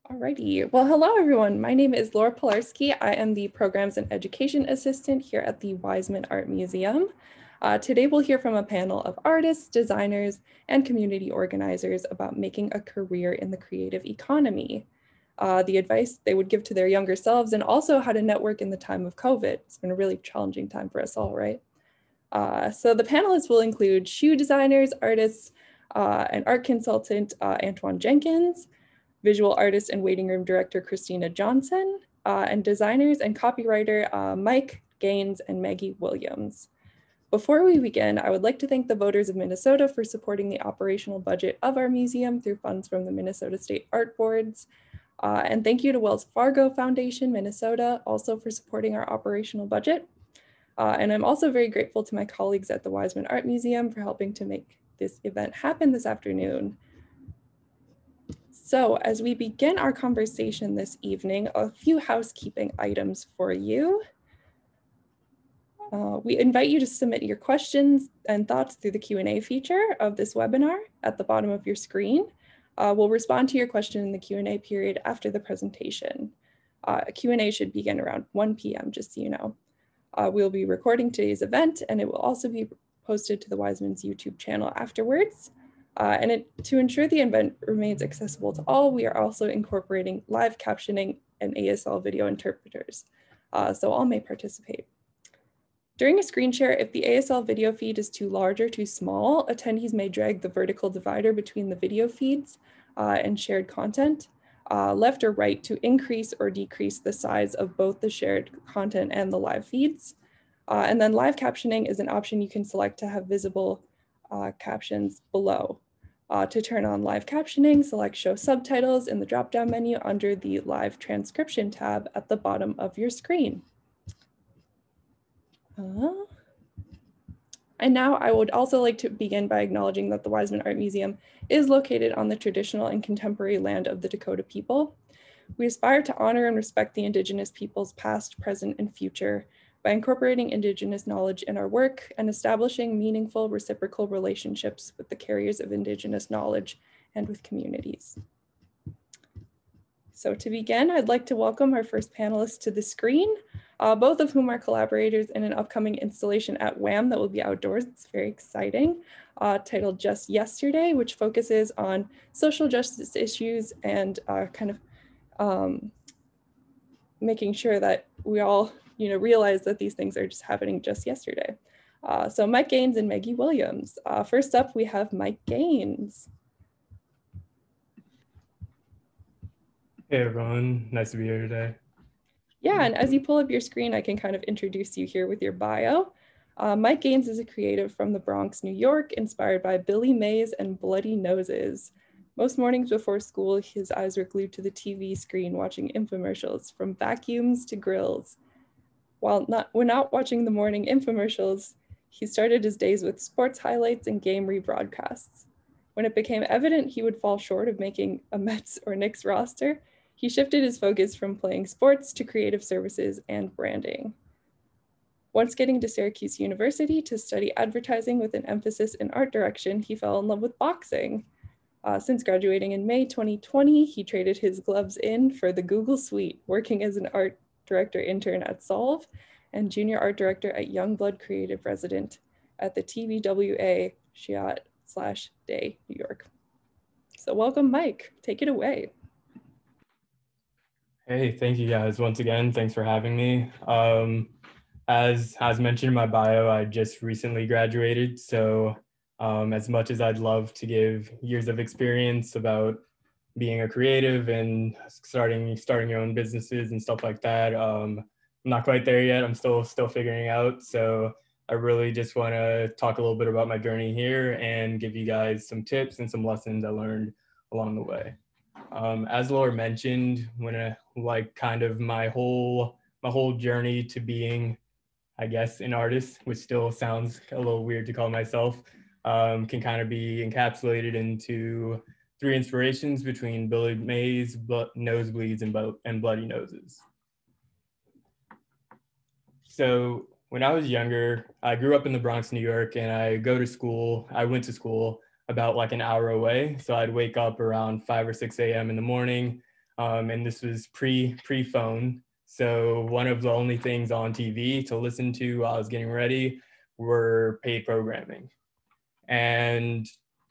Alrighty. Well, hello everyone. My name is Laura Pilarski. I am the Programs and Education Assistant here at the Weisman Art Museum. Today we'll hear from a panel of artists, designers, and community organizers about making a career in the creative economy. The advice they would give to their younger selves and also how to network in the time of COVID. It's been a really challenging time for us all, right? So the panelists will include shoe designers, artists, and art consultant Antione Jenkins, visual artist and waiting room director Kristina Johnson, and designers and copywriter Mike Gaines and Maggie WIlliams. Before we begin, I would like to thank the voters of Minnesota for supporting the operational budget of our museum through funds from the Minnesota State Art Boards. And thank you to Wells Fargo Foundation, Minnesota, also for supporting our operational budget. And I'm also very grateful to my colleagues at the Weisman Art Museum for helping to make this event happen this afternoon. So as we begin our conversation this evening, a few housekeeping items for you. We invite you to submit your questions and thoughts through the Q&A feature of this webinar at the bottom of your screen. We'll respond to your question in the Q&A period after the presentation. Q&A should begin around 1 p.m., just so you know. We'll be recording today's event, and it will also be posted to the Weisman's YouTube channel afterwards. To ensure the event remains accessible to all, we are also incorporating live captioning and ASL video interpreters, so all may participate. During a screen share, if the ASL video feed is too large or too small, attendees may drag the vertical divider between the video feeds and shared content, left or right, to increase or decrease the size of both the shared content and the live feeds. And then live captioning is an option you can select to have visible captions below. To turn on live captioning, select Show Subtitles in the drop-down menu under the Live Transcription tab at the bottom of your screen. And now I would also like to begin by acknowledging that the Weisman Art Museum is located on the traditional and contemporary land of the Dakota people. We aspire to honor and respect the Indigenous peoples past, present, and future by incorporating Indigenous knowledge in our work and establishing meaningful reciprocal relationships with the carriers of Indigenous knowledge and with communities. So to begin, I'd like to welcome our first panelists to the screen, both of whom are collaborators in an upcoming installation at WAM that will be outdoors. It's very exciting, titled Just Yesterday, which focuses on social justice issues and making sure that we all realize that these things are just happening just yesterday. So Mike Gaines and Maggie WIlliams. First up, we have Mike Gaines. Hey everyone, nice to be here today. Yeah, and as you pull up your screen, I can kind of introduce you here with your bio. Mike Gaines is a creative from the Bronx, New York, inspired by Billy Mays and Bloody Noses. Most mornings before school, his eyes were glued to the TV screen watching infomercials, from vacuums to grills. When not watching the morning infomercials, he started his days with sports highlights and game rebroadcasts. When it became evident he would fall short of making a Mets or Knicks roster, he shifted his focus from playing sports to creative services and branding. Once getting to Syracuse University to study advertising with an emphasis in art direction, he fell in love with boxing. Since graduating in May 2020, he traded his gloves in for the Google Suite, working as an art director intern at Solve and junior art director at Youngblood Creative Resident at the TBWA Chiat/Day, New York. So welcome, Mike. Take it away. Hey, thank you guys once again. Thanks for having me. As mentioned in my bio, I just recently graduated. So as much as I'd love to give years of experience about being a creative and starting your own businesses and stuff like that, I'm not quite there yet. I'm still figuring out. So I really just want to talk a little bit about my journey here and give you guys some tips and some lessons I learned along the way. As Laura mentioned, my whole journey to being, I guess, an artist, which still sounds a little weird to call myself, can kind of be encapsulated into 3 inspirations between Billy Mays, nosebleeds, and bloody noses. So when I was younger, I grew up in the Bronx, New York, and I went to school about like an hour away. So I'd wake up around 5 or 6 a.m. in the morning. And this was pre-phone. So one of the only things on TV to listen to while I was getting ready were paid programming. And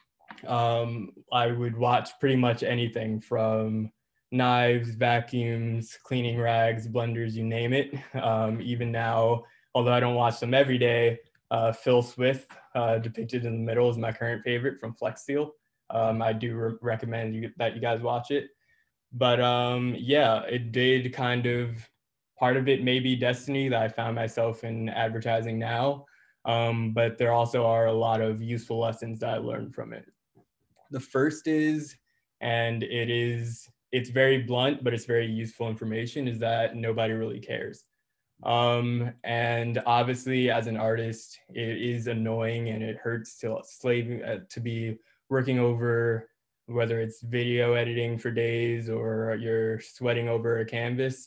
I would watch pretty much anything from knives, vacuums, cleaning rags, blenders, you name it. Even now, although I don't watch them every day, Phil Swift, depicted in the middle, is my current favorite from Flex Seal. I do recommend that you guys watch it. But yeah, it did kind of, part of it may be destiny that I found myself in advertising now. But there also are a lot of useful lessons that I learned from it. The first is, and it's very blunt, but it's very useful information, is that nobody really cares. And obviously as an artist, it is annoying and it hurts to be working over, whether it's video editing for days or you're sweating over a canvas.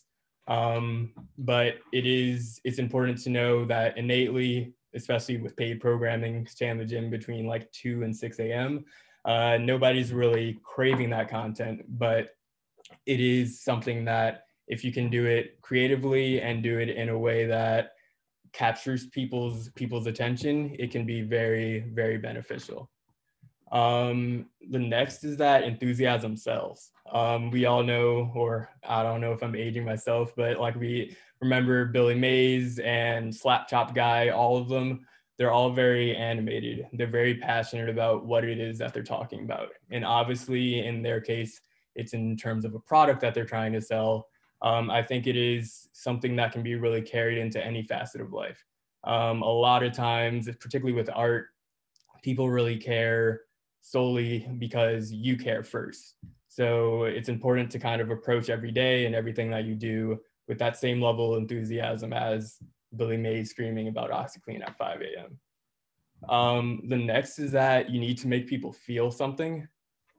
But it's important to know that innately, especially with paid programming, stay in the gym between like 2 and 6 a.m. Nobody's really craving that content, but it is something that if you can do it creatively and do it in a way that captures people's attention, it can be very, very beneficial. The next is that enthusiasm sells. We all know, or I don't know if I'm aging myself, but like we remember Billy Mays and Slap Chop Guy, all of them, they're all very animated. They're very passionate about what it is that they're talking about. And obviously in their case, it's in terms of a product that they're trying to sell. I think it is something that can be really carried into any facet of life. A lot of times, particularly with art, people really care solely because you care first. So it's important to kind of approach every day and everything that you do with that same level of enthusiasm as Billy Mays screaming about OxyClean at 5 a.m. The next is that you need to make people feel something.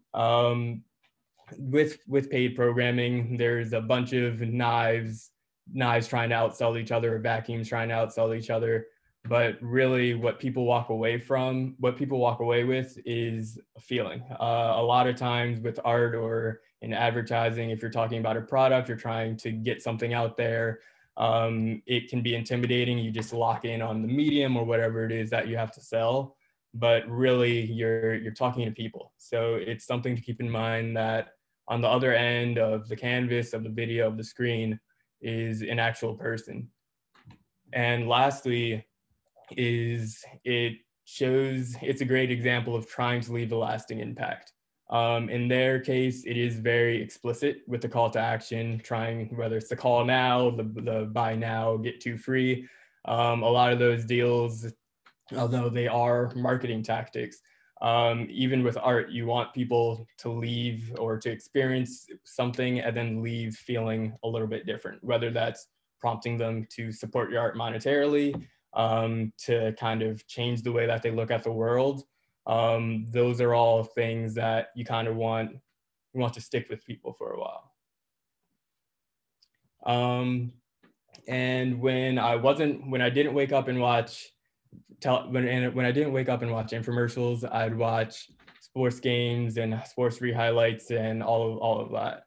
With paid programming, there's a bunch of knives trying to outsell each other, or vacuums trying to outsell each other. But really what people walk away with is a feeling. A lot of times with art or in advertising, if you're talking about a product, you're trying to get something out there, it can be intimidating. You just lock in on the medium or whatever it is that you have to sell. But really you're talking to people. So it's something to keep in mind that on the other end of the canvas, of the video, of the screen is an actual person. And lastly, it's a great example of trying to leave a lasting impact. In their case, it is very explicit with the call to action, whether it's the call now, the buy now, get two free. A lot of those deals, although they are marketing tactics, even with art, you want people to leave or to experience something and then leave feeling a little bit different, whether that's prompting them to support your art monetarily, to kind of change the way that they look at the world. Those are all things that you kind of want to stick with people for a while. And when I didn't wake up and watch infomercials, I'd watch sports games and sports re-highlights and all of that.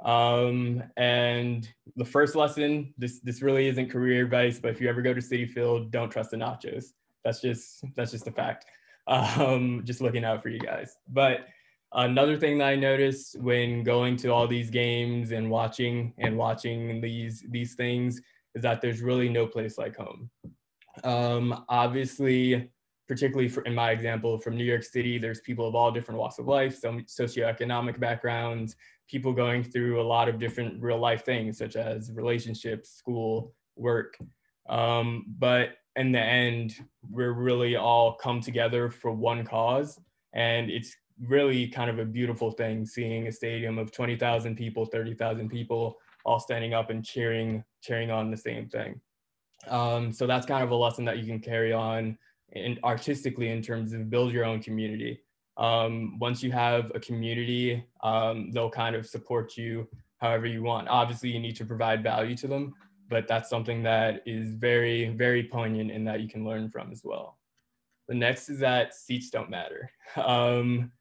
And the first lesson, this really isn't career advice, but if you ever go to Citi Field, don't trust the nachos. That's just a fact. Just looking out for you guys. But another thing that I noticed when going to all these games and watching these things is that there's really no place like home. Obviously, particularly in my example from New York City, there's people of all different walks of life, some socioeconomic backgrounds, people going through a lot of different real life things such as relationships, school, work. But in the end, we're really all come together for one cause. And it's really kind of a beautiful thing seeing a stadium of 20,000 people, 30,000 people all standing up and cheering on the same thing. So that's kind of a lesson that you can carry on artistically in terms of build your own community. Once you have a community, they'll kind of support you however you want. Obviously, you need to provide value to them, but that's something that is very, very poignant and that you can learn from as well. The next is that seats don't matter.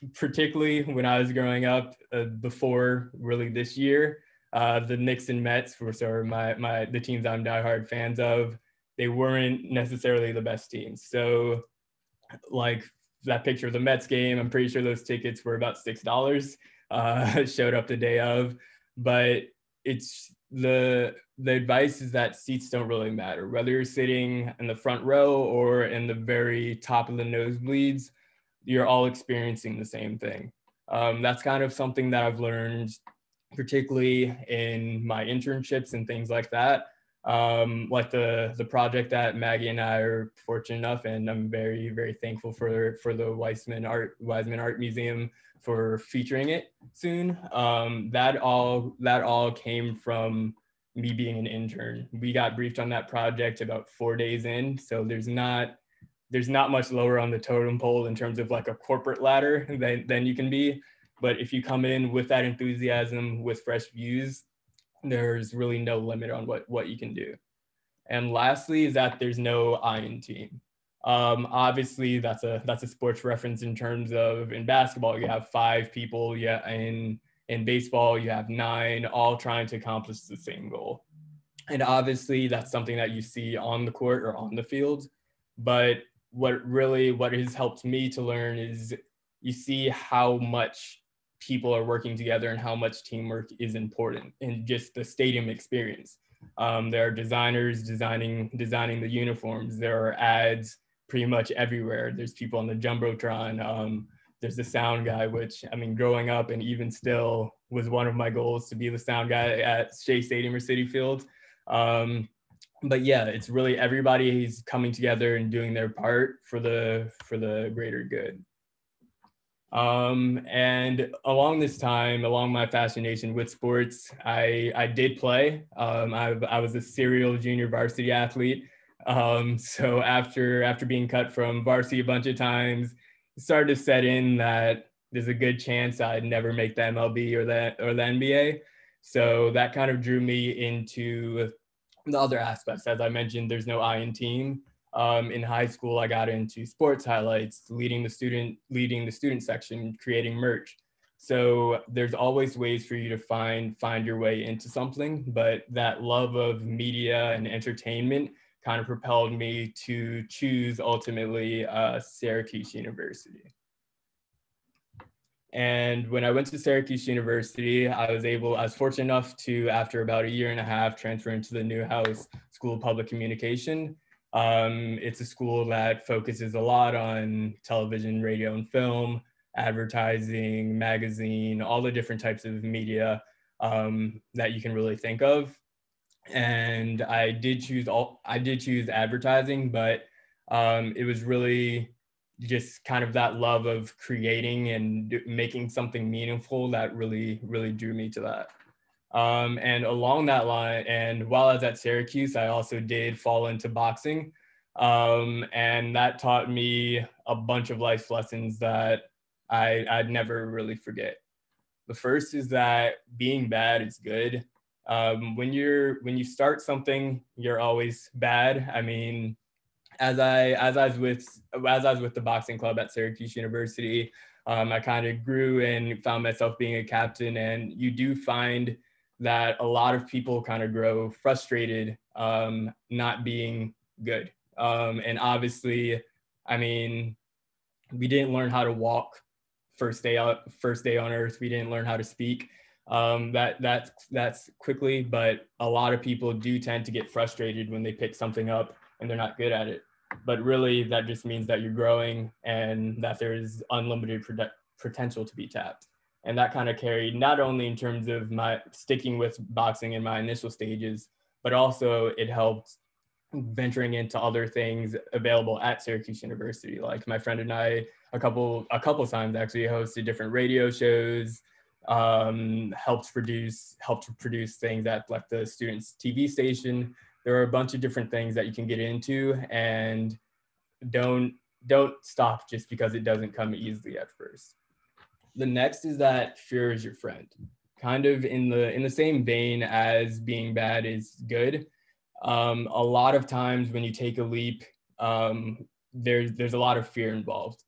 particularly when I was growing up, before really this year, the Knicks and Mets were sort of the teams I'm diehard fans of. They weren't necessarily the best teams. So like that picture of the Mets game, I'm pretty sure those tickets were about $6, showed up the day of. But it's the advice is that seats don't really matter. Whether you're sitting in the front row or in the very top of the nosebleeds, you're all experiencing the same thing. That's kind of something that I've learned, particularly in my internships and things like that. Like the project that Maggie and I are fortunate enough, and I'm very, very thankful for the Weisman Art Museum for featuring it soon. That all came from me being an intern. We got briefed on that project about 4 days in, so there's not much lower on the totem pole in terms of like a corporate ladder than you can be. But if you come in with that enthusiasm, with fresh views, there's really no limit on what you can do. And lastly is that there's no I in team. Obviously that's a sports reference in terms of, in basketball, you have 5 people. Yeah, in baseball, you have 9, all trying to accomplish the same goal. And obviously that's something that you see on the court or on the field. But what has helped me to learn is you see how much people are working together and how much teamwork is important in just the stadium experience. There are designers designing the uniforms. There are ads pretty much everywhere. There's people on the Jumbotron. There's the sound guy, which, I mean, growing up and even still was one of my goals, to be the sound guy at Shea Stadium or Citi Field. But yeah, it's really everybody's coming together and doing their part for the greater good. And along my fascination with sports, I did play. I was a serial junior varsity athlete. So after being cut from varsity a bunch of times, it started to set in that there's a good chance I'd never make the MLB or the NBA. So that kind of drew me into the other aspects. As I mentioned, there's no I in team. In high school, I got into sports highlights, leading the student section, creating merch. So there's always ways for you to find your way into something, but that love of media and entertainment kind of propelled me to choose ultimately Syracuse University. And when I went to Syracuse University, I was fortunate enough to, after about 1.5 years, transfer into the Newhouse School of Public Communication. It's a school that focuses a lot on television, radio, and film, advertising, magazine, all the different types of media that you can really think of. And I did choose advertising, but it was really just kind of that love of creating and making something meaningful that really, really drew me to that. And along that line, and while I was at Syracuse, I also did fall into boxing. And that taught me a bunch of life lessons that I'd never really forget. The first is that being bad is good. When you start something, you're always bad. I mean, as I was with the boxing club at Syracuse University, I kind of grew and found myself being a captain. And you do find that a lot of people kind of grow frustrated not being good. And obviously, I mean, we didn't learn how to walk first day on earth. We didn't learn how to speak that's quickly, but a lot of people do tend to get frustrated when they pick something up and they're not good at it. But really, that just means that you're growing and that there's unlimited potential to be tapped. And that kind of carried not only in terms of my sticking with boxing in my initial stages, but also it helped venturing into other things available at Syracuse University. Like my friend and I, a couple times actually hosted different radio shows, helped produce things at like the students' TV station. There are a bunch of different things that you can get into, and don't stop just because it doesn't come easily at first. The next is that fear is your friend. Kind of in the same vein as being bad is good. A lot of times when you take a leap, there's a lot of fear involved.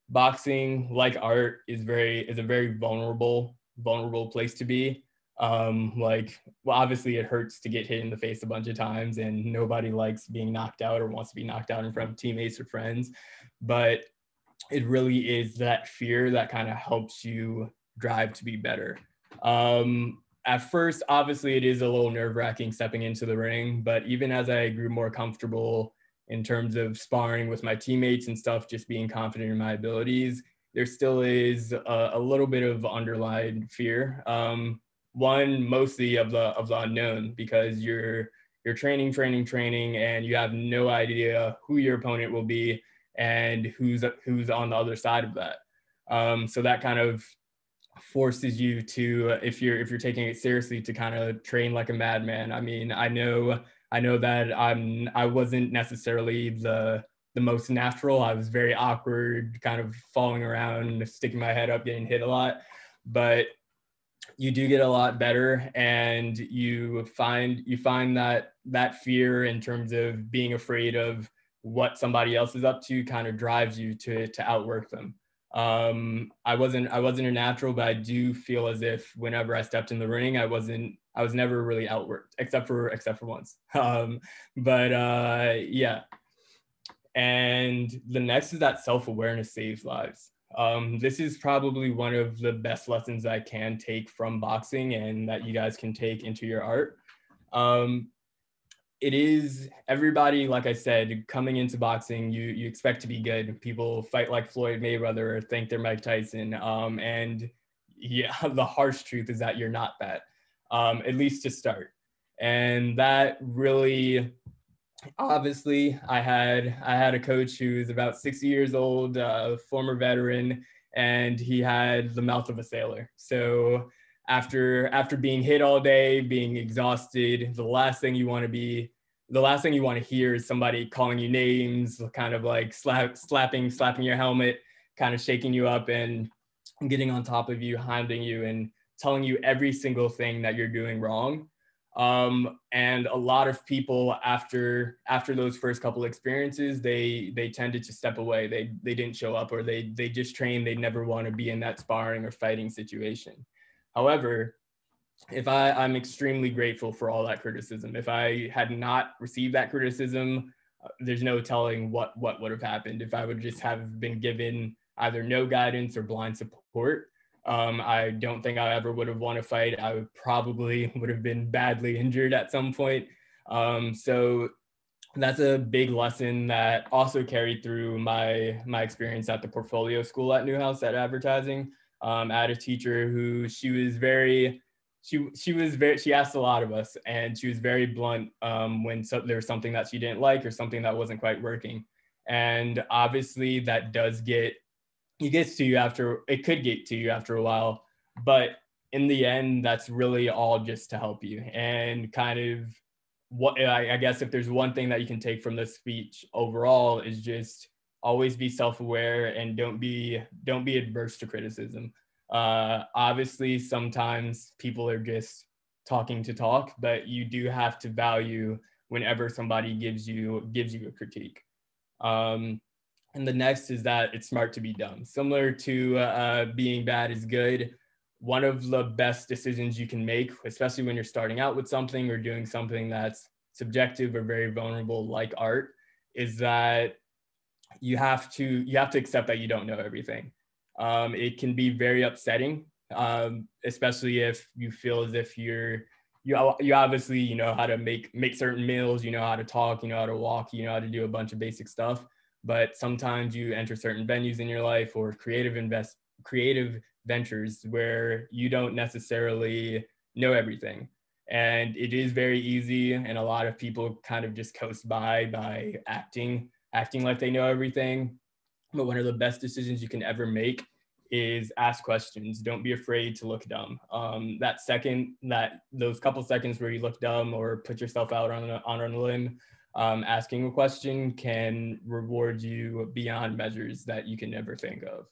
boxing, like art, is a very vulnerable place to be. Well, obviously it hurts to get hit in the face a bunch of times, and nobody likes being knocked out or wants to be knocked out in front of teammates or friends. But it really is that fear that kind of helps you drive to be better. At first, obviously, it is a little nerve-wracking stepping into the ring, but even as I grew more comfortable in terms of sparring with my teammates and stuff, just being confident in my abilities, there still is a little bit of underlying fear. One, mostly of the unknown, because you're training, and you have no idea who your opponent will be and who's on the other side of that. So that kind of forces you to, if you're taking it seriously, to kind of train like a madman. I mean, I know that I wasn't necessarily the most natural. I was very awkward, kind of falling around, sticking my head up, getting hit a lot. But you do get a lot better, and you find that fear in terms of being afraid of what somebody else is up to kind of drives you to outwork them. I wasn't a natural, but I do feel as if whenever I stepped in the ring, I was never really outworked, except for once. Yeah. And the next is that self-awareness saves lives. This is probably one of the best lessons I can take from boxing and that you guys can take into your art. It is everybody, like I said, coming into boxing, you expect to be good. People fight like Floyd Mayweather or think they're Mike Tyson. And yeah, the harsh truth is that you're not that, at least to start. And that really, obviously, I had a coach who was about 60 years old, former veteran, and he had the mouth of a sailor. So after being hit all day, being exhausted, the last thing you want to hear is somebody calling you names, kind of like slapping your helmet, kind of shaking you up and getting on top of you, hounding you, and telling you every single thing that you're doing wrong. And a lot of people after those first couple experiences, they tended to step away. They didn't show up, or they just trained. They never want to be in that sparring or fighting situation. However, I'm extremely grateful for all that criticism. If I had not received that criticism, there's no telling what would have happened. If I would just have been given either no guidance or blind support, I don't think I ever would have won a fight. I would have been badly injured at some point. So that's a big lesson that also carried through my experience at the portfolio school at Newhouse at advertising. I had a teacher who she asked a lot of us, and she was very blunt when there was something that she didn't like or something that wasn't quite working. And obviously that does it could get to you after a while, but in the end, that's really all just to help you. And kind of what I guess if there's one thing that you can take from this speech overall is just always be self-aware and don't be adverse to criticism. Obviously, sometimes people are just talking to talk, but you do have to value whenever somebody gives you a critique. And the next is that it's smart to be dumb. Similar to being bad is good. One of the best decisions you can make, especially when you're starting out with something or doing something that's subjective or very vulnerable like art, is that you have to accept that you don't know everything. It can be very upsetting, especially if you feel as if you obviously, you know how to make certain meals, you know how to talk, you know how to walk, you know how to do a bunch of basic stuff. But sometimes you enter certain venues in your life or creative ventures where you don't necessarily know everything. And it is very easy, and a lot of people kind of just coast by acting like they know everything. But one of the best decisions you can ever make is ask questions. Don't be afraid to look dumb. Those couple seconds where you look dumb or put yourself out on a limb, asking a question can reward you beyond measures that you can never think of.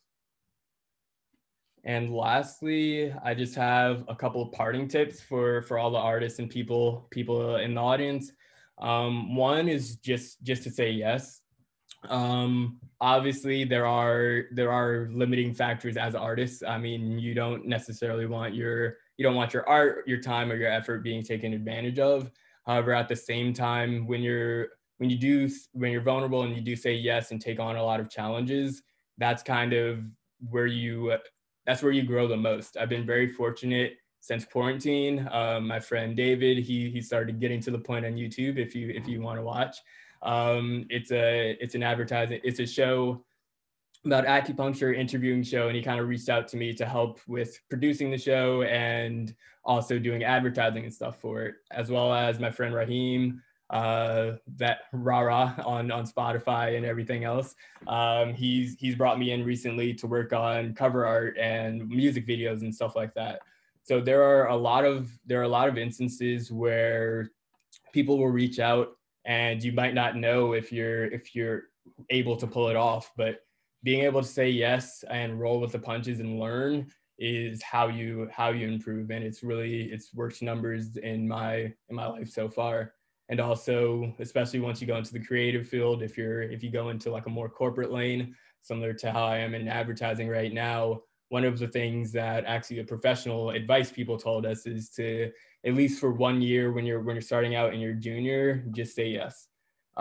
And lastly, I just have a couple of parting tips for all the artists and people in the audience. One is just to say yes. Obviously there are limiting factors as artists. I mean, you don't necessarily want you don't want your art, your time, or your effort being taken advantage of. However, at the same time, when you're vulnerable and you do say yes and take on a lot of challenges, that's kind of where you that's where you grow the most. I've been very fortunate since quarantine. My friend David, he started getting to the point on YouTube, if you want to watch. It's an advertising, it's a show about acupuncture, interviewing show, and he kind of reached out to me to help with producing the show and also doing advertising and stuff for it, as well as my friend Raheem, that Rara on Spotify and everything else. He's brought me in recently to work on cover art and music videos and stuff like that. So there are a lot of instances where people will reach out and you might not know if you're able to pull it off, but being able to say yes and roll with the punches and learn is how you improve. And it's worked numbers in my life so far. And also, especially once you go into the creative field, if you go into like a more corporate lane, similar to how I am in advertising right now, one of the things that actually the professional advice people told us is to, at least for 1 year when you're starting out and you're junior, just say yes.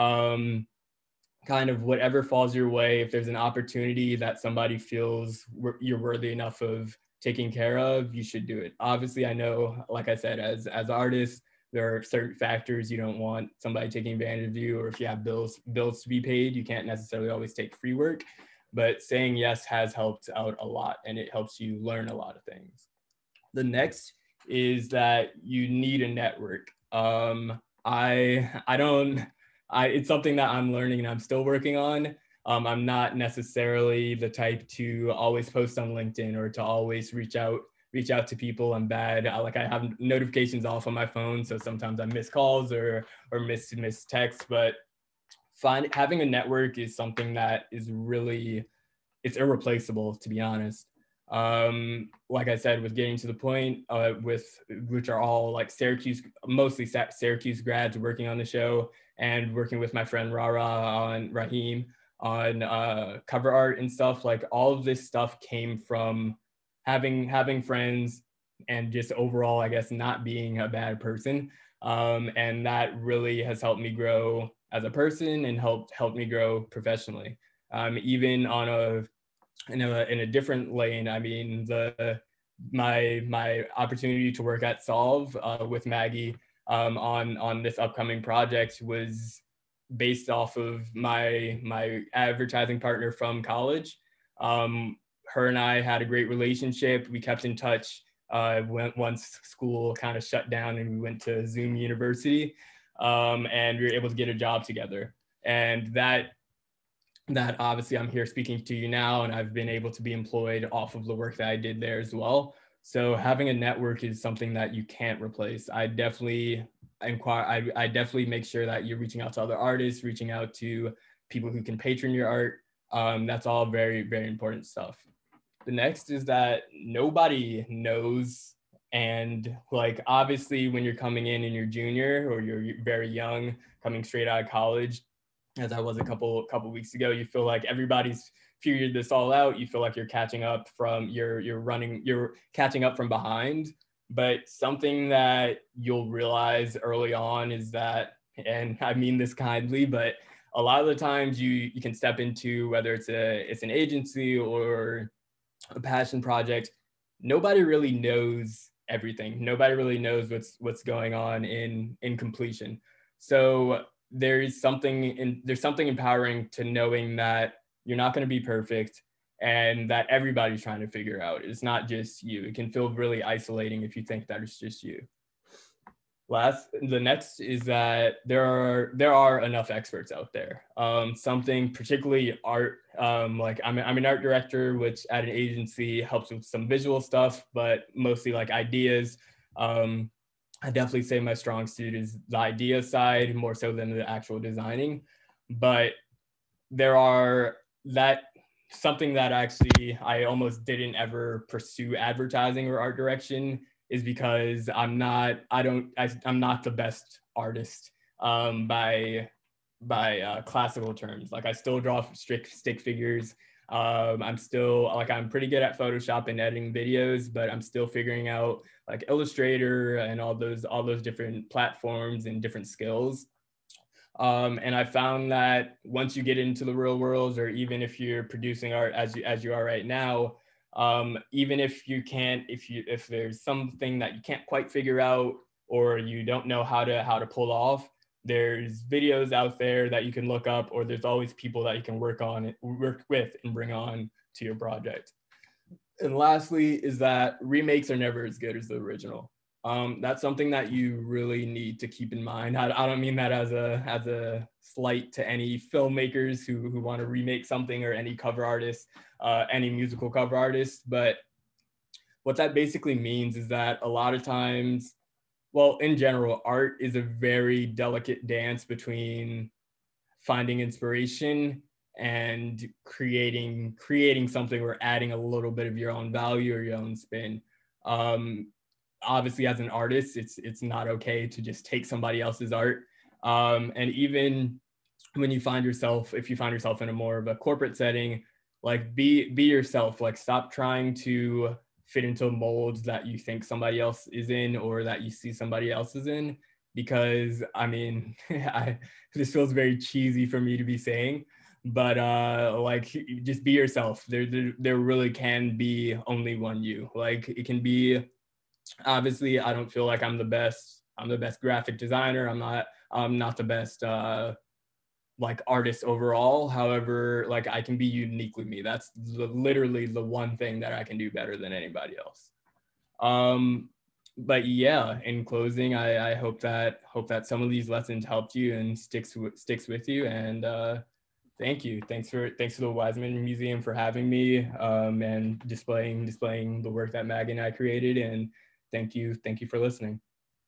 Kind of whatever falls your way, if there's an opportunity that somebody feels you're worthy enough of taking care of, you should do it. Obviously, I know, like I said, as artists, there are certain factors you don't want somebody taking advantage of you, or if you have bills to be paid, you can't necessarily always take free work. But saying yes has helped out a lot, and it helps you learn a lot of things. The next is that you need a network. I don't it's something that I'm learning and I'm still working on. I'm not necessarily the type to always post on LinkedIn or to always reach out to people. I'm bad. I have notifications off on my phone, so sometimes I miss calls or miss texts. But having a network is something that is really, it's irreplaceable, to be honest. Like I said, with getting to the point with which are all like mostly Syracuse grads working on the show, and working with my friend Raheem on cover art and stuff. Like all of this stuff came from having friends and just overall, I guess, not being a bad person. And that really has helped me grow as a person and helped me grow professionally. Even on in a different lane, I mean, my opportunity to work at Solve with Maggie on this upcoming project was based off of my advertising partner from college. Her and I had a great relationship. We kept in touch once school kind of shut down and we went to Zoom University, and we were able to get a job together. And that obviously I'm here speaking to you now, and I've been able to be employed off of the work that I did there as well. So having a network is something that you can't replace. I definitely make sure that you're reaching out to other artists, reaching out to people who can patron your art. That's all very, very important stuff. The next is that nobody knows. And like, obviously when you're coming in and you're junior or you're very young, coming straight out of college, as I was a couple weeks ago, you feel like everybody's figured this all out. You feel like you're catching up from you're catching up from behind. But something that you'll realize early on is that, and I mean this kindly, but a lot of the times you can step into, whether it's an agency or a passion project, nobody really knows everything. Nobody really knows what's going on in completion. So there's something empowering to knowing that you're not going to be perfect and that everybody's trying to figure out. It's not just you. It can feel really isolating if you think that it's just you. The next is that there are enough experts out there. Something particularly art, like I'm an art director, which at an agency helps with some visual stuff, but mostly like ideas. I definitely say my strong suit is the idea side more so than the actual designing. But something that actually I almost didn't ever pursue advertising or art direction is because I'm not the best artist by classical terms. Like I still draw stick figures. I'm pretty good at Photoshop and editing videos, but I'm still figuring out like Illustrator and all those different platforms and different skills. And I found that once you get into the real world, or even if you're producing art as you are right now, even if there's something that you can't quite figure out or you don't know how to pull off, there's videos out there that you can look up, or there's always people that you can work with and bring on to your project. And lastly is that remakes are never as good as the original. That's something that you really need to keep in mind. I don't mean that as a slight to any filmmakers who want to remake something, or any cover artists, any musical cover artists, but what that basically means is that a lot of times, well, in general, art is a very delicate dance between finding inspiration and creating something, or adding a little bit of your own value or your own spin. Obviously, as an artist, it's not okay to just take somebody else's art. And even when if you find yourself in a more of a corporate setting, like be yourself. Like stop trying to fit into molds that you think somebody else is in, or that you see somebody else is in. Because I mean, this feels very cheesy for me to be saying, but like just be yourself. There really can be only one you. Like it can be, obviously I don't feel like I'm the best graphic designer. I'm not the best like artist overall. However, like I can be uniquely me. That's literally the one thing that I can do better than anybody else. But yeah, in closing, I hope that some of these lessons helped you and sticks with you. And thank you. Thanks to the Weisman Museum for having me, and displaying the work that Maggie and I created. And thank you for listening.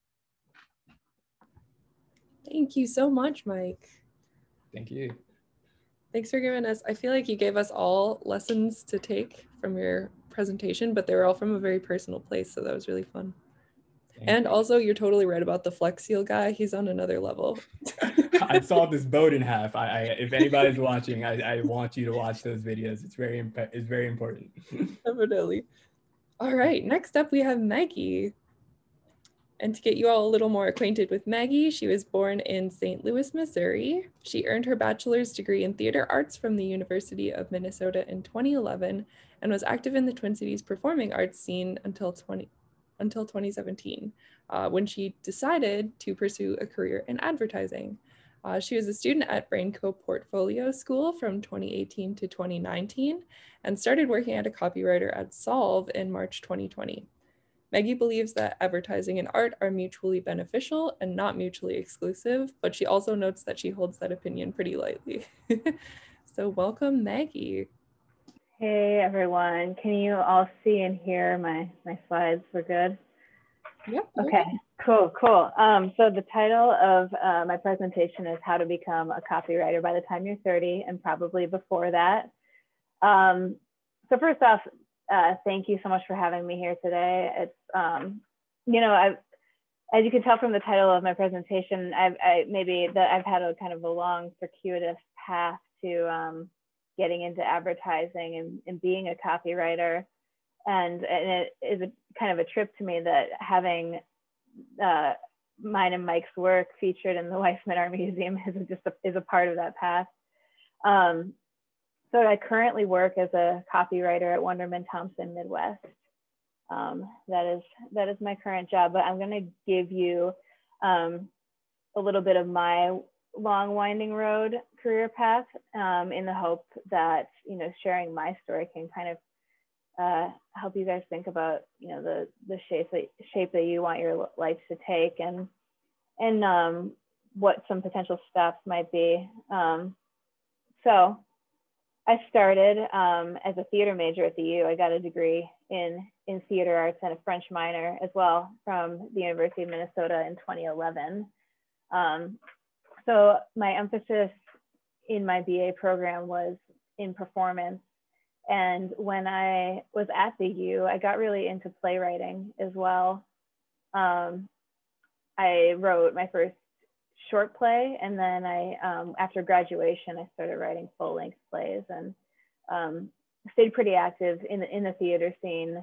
Thank you so much, Mike. Thank you. Thanks for giving us, I feel like you gave us all lessons to take from your presentation, but they were all from a very personal place, so that was really fun. And also, you're totally right about the Flex Seal guy. He's on another level. I saw this boat in half. If anybody's watching, I want you to watch those videos. It's very important. Definitely. All right, next up we have Maggie. And to get you all a little more acquainted with Maggie, she was born in St. Louis, Missouri. She earned her bachelor's degree in theater arts from the University of Minnesota in 2011 and was active in the Twin Cities performing arts scene until 2017, when she decided to pursue a career in advertising. She was a student at Brainco Portfolio School from 2018 to 2019 and started working as a copywriter at Solve in March 2020. Maggie believes that advertising and art are mutually beneficial and not mutually exclusive, but she also notes that she holds that opinion pretty lightly. So welcome, Maggie. Hey, everyone. Can you all see and hear my slides? We're good? Yep. Okay, cool. So the title of my presentation is How to Become a Copywriter by the Time You're 30, and probably before that. So first off, thank you so much for having me here today. It's, as you can tell from the title of my presentation, I've had a kind of a long circuitous path to getting into advertising and being a copywriter. And it is a kind of a trip to me that having mine and Mike's work featured in the Weisman Art Museum is a part of that path. So I currently work as a copywriter at Wunderman Thompson Midwest. That is my current job, but I'm going to give you a little bit of my long winding road career path in the hope that, sharing my story can kind of help you guys think about, the shape that you want your life to take and what some potential steps might be. So I started as a theater major at the U. I got a degree in theater arts and a French minor as well from the University of Minnesota in 2011. So my emphasis in my BA program was in performance. And when I was at the U, I got really into playwriting as well. I wrote my first short play, and then after graduation, I started writing full-length plays, and stayed pretty active in the theater scene.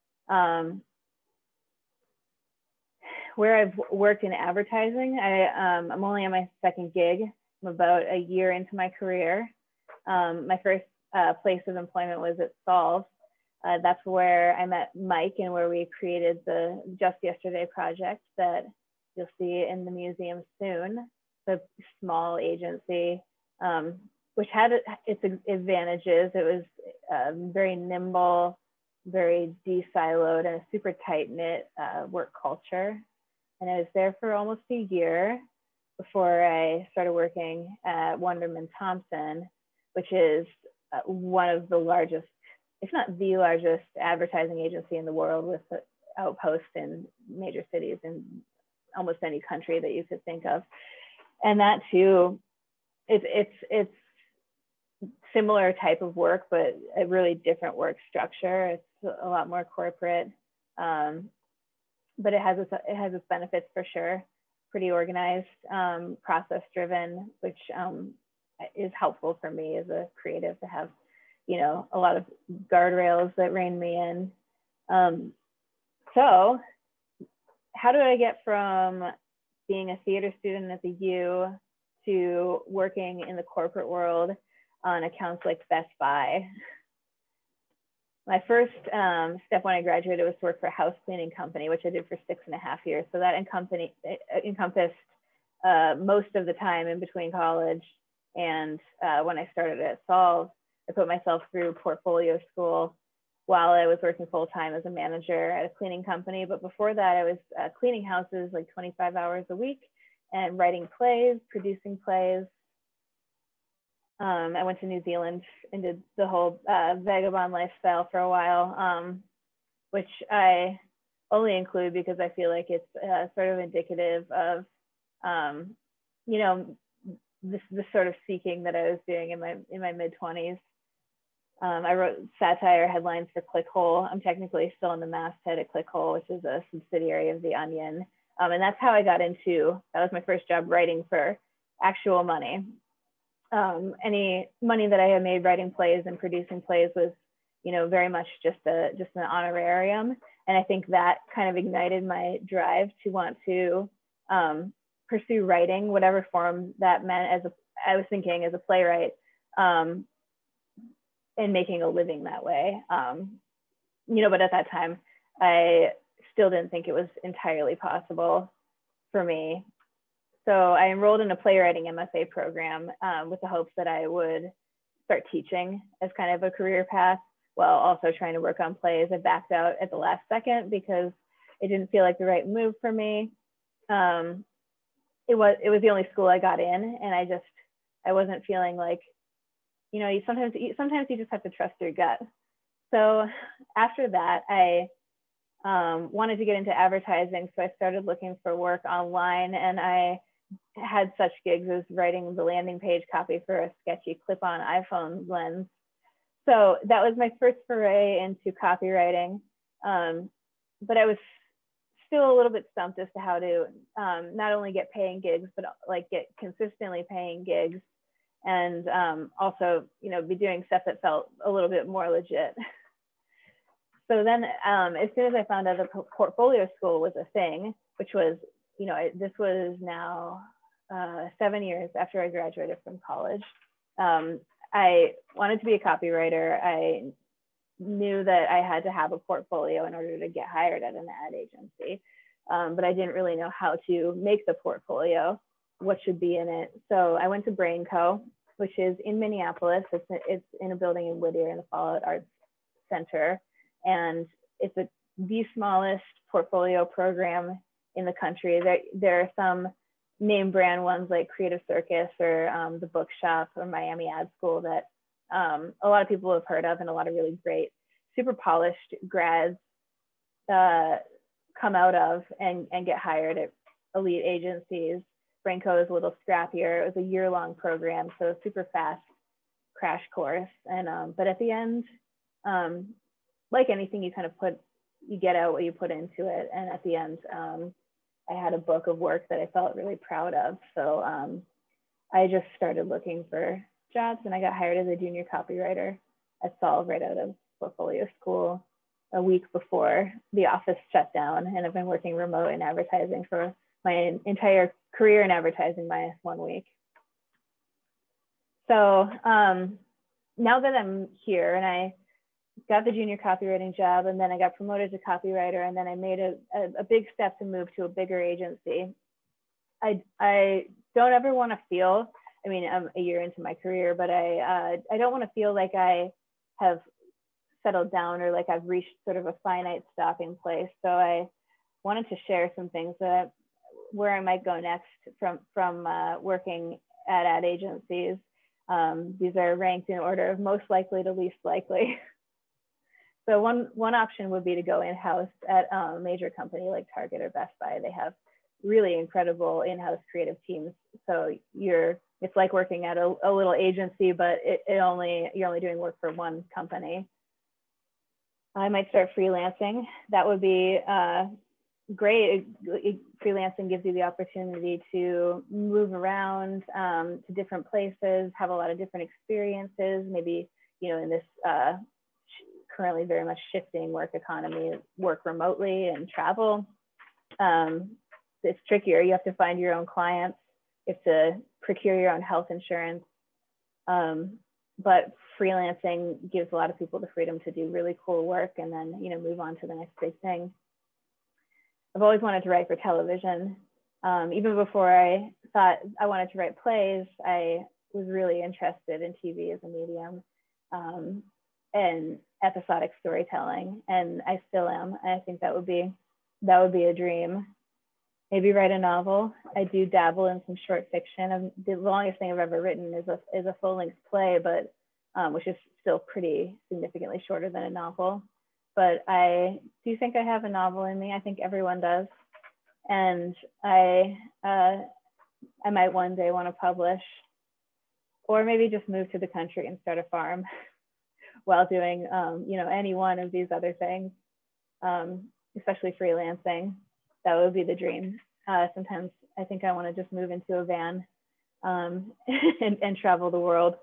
Where I've worked in advertising, I'm only on my second gig. I'm about a year into my career. My first place of employment was at Solves. That's where I met Mike and where we created the Just Yesterday project that you'll see in the museum soon. It's a small agency, which had its advantages. It was very nimble, very de-siloed, and a super tight-knit work culture. And I was there for almost a year before I started working at Wunderman Thompson, which is one of the largest, if not the largest, advertising agency in the world, with outposts in major cities in almost any country that you could think of. And that too, it's similar type of work, but a really different work structure. It's a lot more corporate, but it has its benefits for sure. Pretty organized, process driven, which is helpful for me as a creative to have, you know, a lot of guardrails that rein me in. So how do I get from being a theater student at the U to working in the corporate world on accounts like Best Buy? My first step when I graduated was to work for a house cleaning company, which I did for 6.5 years. So that encompassed most of the time in between college and when I started at Solves. I put myself through portfolio school while I was working full-time as a manager at a cleaning company. But before that, I was cleaning houses like 25 hours a week and writing plays, producing plays. I went to New Zealand and did the whole vagabond lifestyle for a while, which I only include because I feel like it's sort of indicative of, you know, this sort of seeking that I was doing in my mid-20s. I wrote satire headlines for Clickhole. I'm technically still in the masthead at Clickhole, which is a subsidiary of The Onion. And that's how I got into, that was my first job writing for actual money. Any money that I had made writing plays and producing plays was, you know, very much just an honorarium. And I think that kind of ignited my drive to want to pursue writing, whatever form that meant. I was thinking as a playwright, and making a living that way. You know, but at that time, I still didn't think it was entirely possible for me. So I enrolled in a playwriting MFA program with the hopes that I would start teaching as kind of a career path, while also trying to work on plays. I backed out at the last second because it didn't feel like the right move for me. It was the only school I got in, and I wasn't feeling like, you know, sometimes you just have to trust your gut. So after that, I wanted to get into advertising, so I started looking for work online, and I had such gigs as writing the landing page copy for a sketchy clip-on iPhone lens. So that was my first foray into copywriting, but I was still a little bit stumped as to how to not only get paying gigs, but like get consistently paying gigs, and also, you know, be doing stuff that felt a little bit more legit. So then as soon as I found out the portfolio school was a thing, which was, you know, this was now 7 years after I graduated from college. I wanted to be a copywriter. I knew that I had to have a portfolio in order to get hired at an ad agency, but I didn't really know how to make the portfolio, what should be in it. So I went to Brain Co., which is in Minneapolis. It's in a building in Whittier in the Fallout Arts Center. And it's the smallest portfolio program in the country. There are some name brand ones like Creative Circus or the Bookshop or Miami Ad School that a lot of people have heard of, and a lot of really great, super polished grads come out of and get hired at elite agencies. Brainco is a little scrappier. It was a year-long program, so a super fast crash course. And but at the end, like anything, you kind of you get out what you put into it. And at the end, I had a book of work that I felt really proud of. So I just started looking for jobs, and I got hired as a junior copywriter at Solve right out of portfolio school a week before the office shut down. And I've been working remote in advertising for my entire career in advertising minus 1 week. So now that I'm here and I got the junior copywriting job, and then I got promoted to copywriter, and then I made a big step to move to a bigger agency. I don't ever want to feel, I mean, I'm a year into my career, but I don't want to feel like I have settled down or like I've reached sort of a finite stopping place. So I wanted to share some things that where I might go next from working at ad agencies. These are ranked in order of most likely to least likely. So one option would be to go in-house at a major company like Target or Best Buy. They have really incredible in-house creative teams. So it's like working at a little agency, but you're only doing work for one company. I might start freelancing. That would be great. Freelancing gives you the opportunity to move around to different places, have a lot of different experiences. Maybe, in this currently very much shifting work economy, work remotely and travel. It's trickier. You have to find your own clients. You have to procure your own health insurance. But freelancing gives a lot of people the freedom to do really cool work and then, move on to the next big thing. I've always wanted to write for television. Even before I thought I wanted to write plays, I was really interested in TV as a medium and episodic storytelling, and I still am. I think that would be a dream. Maybe write a novel. I do dabble in some short fiction. The longest thing I've ever written is a full-length play, but which is still pretty significantly shorter than a novel. But I do think I have a novel in me. I think everyone does, and I might one day want to publish, or maybe just move to the country and start a farm while doing any one of these other things, especially freelancing. That would be the dream. Sometimes I think I want to just move into a van and travel the world.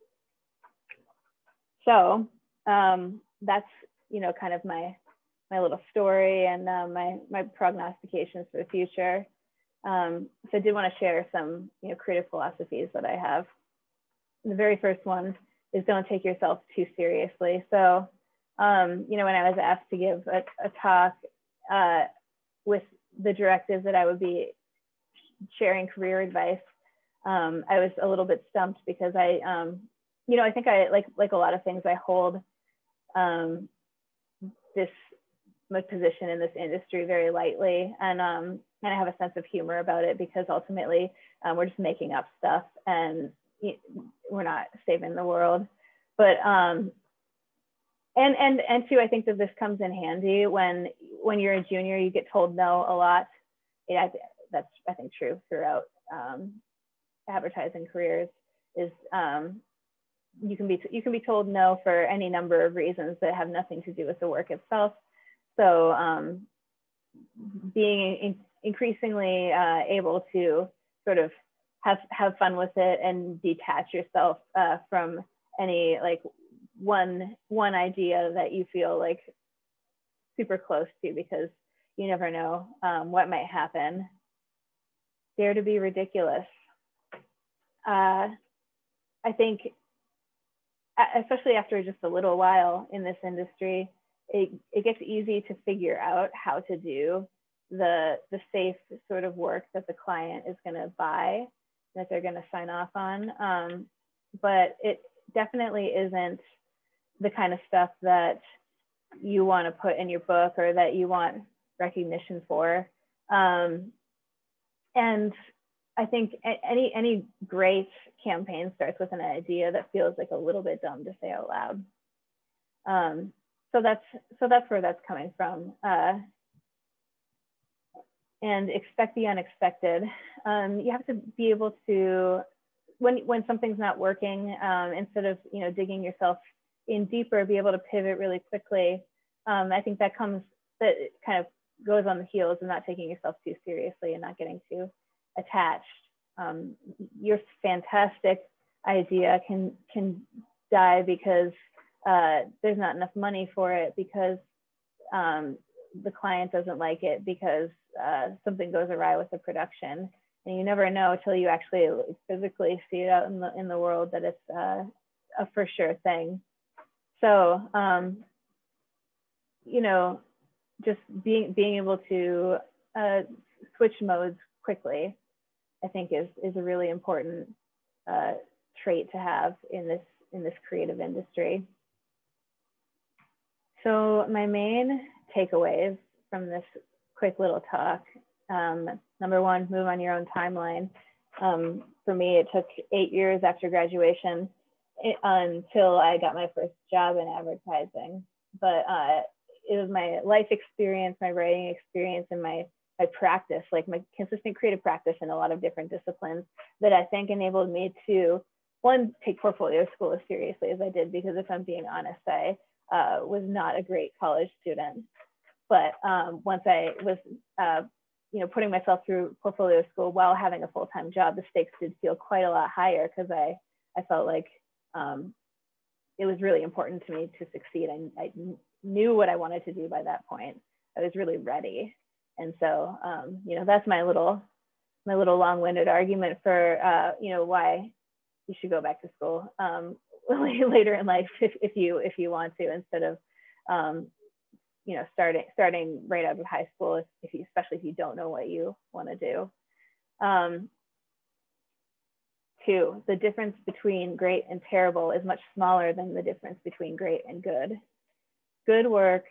So that's kind of my little story and my prognostications for the future. So I did want to share some creative philosophies that I have. The very first one is don't take yourself too seriously. So when I was asked to give a talk with the directive that I would be sharing career advice, I was a little bit stumped because I think I like a lot of things, I hold my position in this industry very lightly, and I have a sense of humor about it because ultimately we're just making up stuff and we're not saving the world. But and too, I think that this comes in handy when you're a junior, you get told no a lot. That's I think true throughout advertising careers. Is you can be told no for any number of reasons that have nothing to do with the work itself. So being increasingly able to sort of have fun with it and detach yourself from any one idea that you feel like super close to, because you never know what might happen. Dare to be ridiculous. I think, especially after just a little while in this industry, it gets easy to figure out how to do the safe sort of work that the client is going to buy, that they're going to sign off on. But it definitely isn't the kind of stuff that you want to put in your book or that you want recognition for. And I think any great campaign starts with an idea that feels like a little bit dumb to say out loud. So that's where that's coming from. And expect the unexpected. You have to be able to, when something's not working, instead of digging yourself in deeper, be able to pivot really quickly. I think that kind of goes on the heels of not taking yourself too seriously and not getting too attached. Your fantastic idea can die because there's not enough money for it, because the client doesn't like it, because something goes awry with the production. And you never know until you actually physically see it out in the world that it's a for sure thing. So, you know, just being able to switch modes quickly, I think is a really important trait to have in this creative industry. So my main takeaways from this quick little talk, number one, move on your own timeline. For me, it took 8 years after graduation until I got my first job in advertising. But it was my life experience, my writing experience, and my practice, like my consistent creative practice in a lot of different disciplines, that I think enabled me to, one, take portfolio school as seriously as I did, because if I'm being honest, I was not a great college student. But once I was, you know, putting myself through portfolio school while having a full-time job, the stakes did feel quite a lot higher, because I felt like it was really important to me to succeed. I knew what I wanted to do by that point. I was really ready. And so, you know, that's my little long-winded argument for, you know, why you should go back to school later in life if you want to, instead of, you know, starting right out of high school, especially if you don't know what you want to do. Two, the difference between great and terrible is much smaller than the difference between great and good. Good work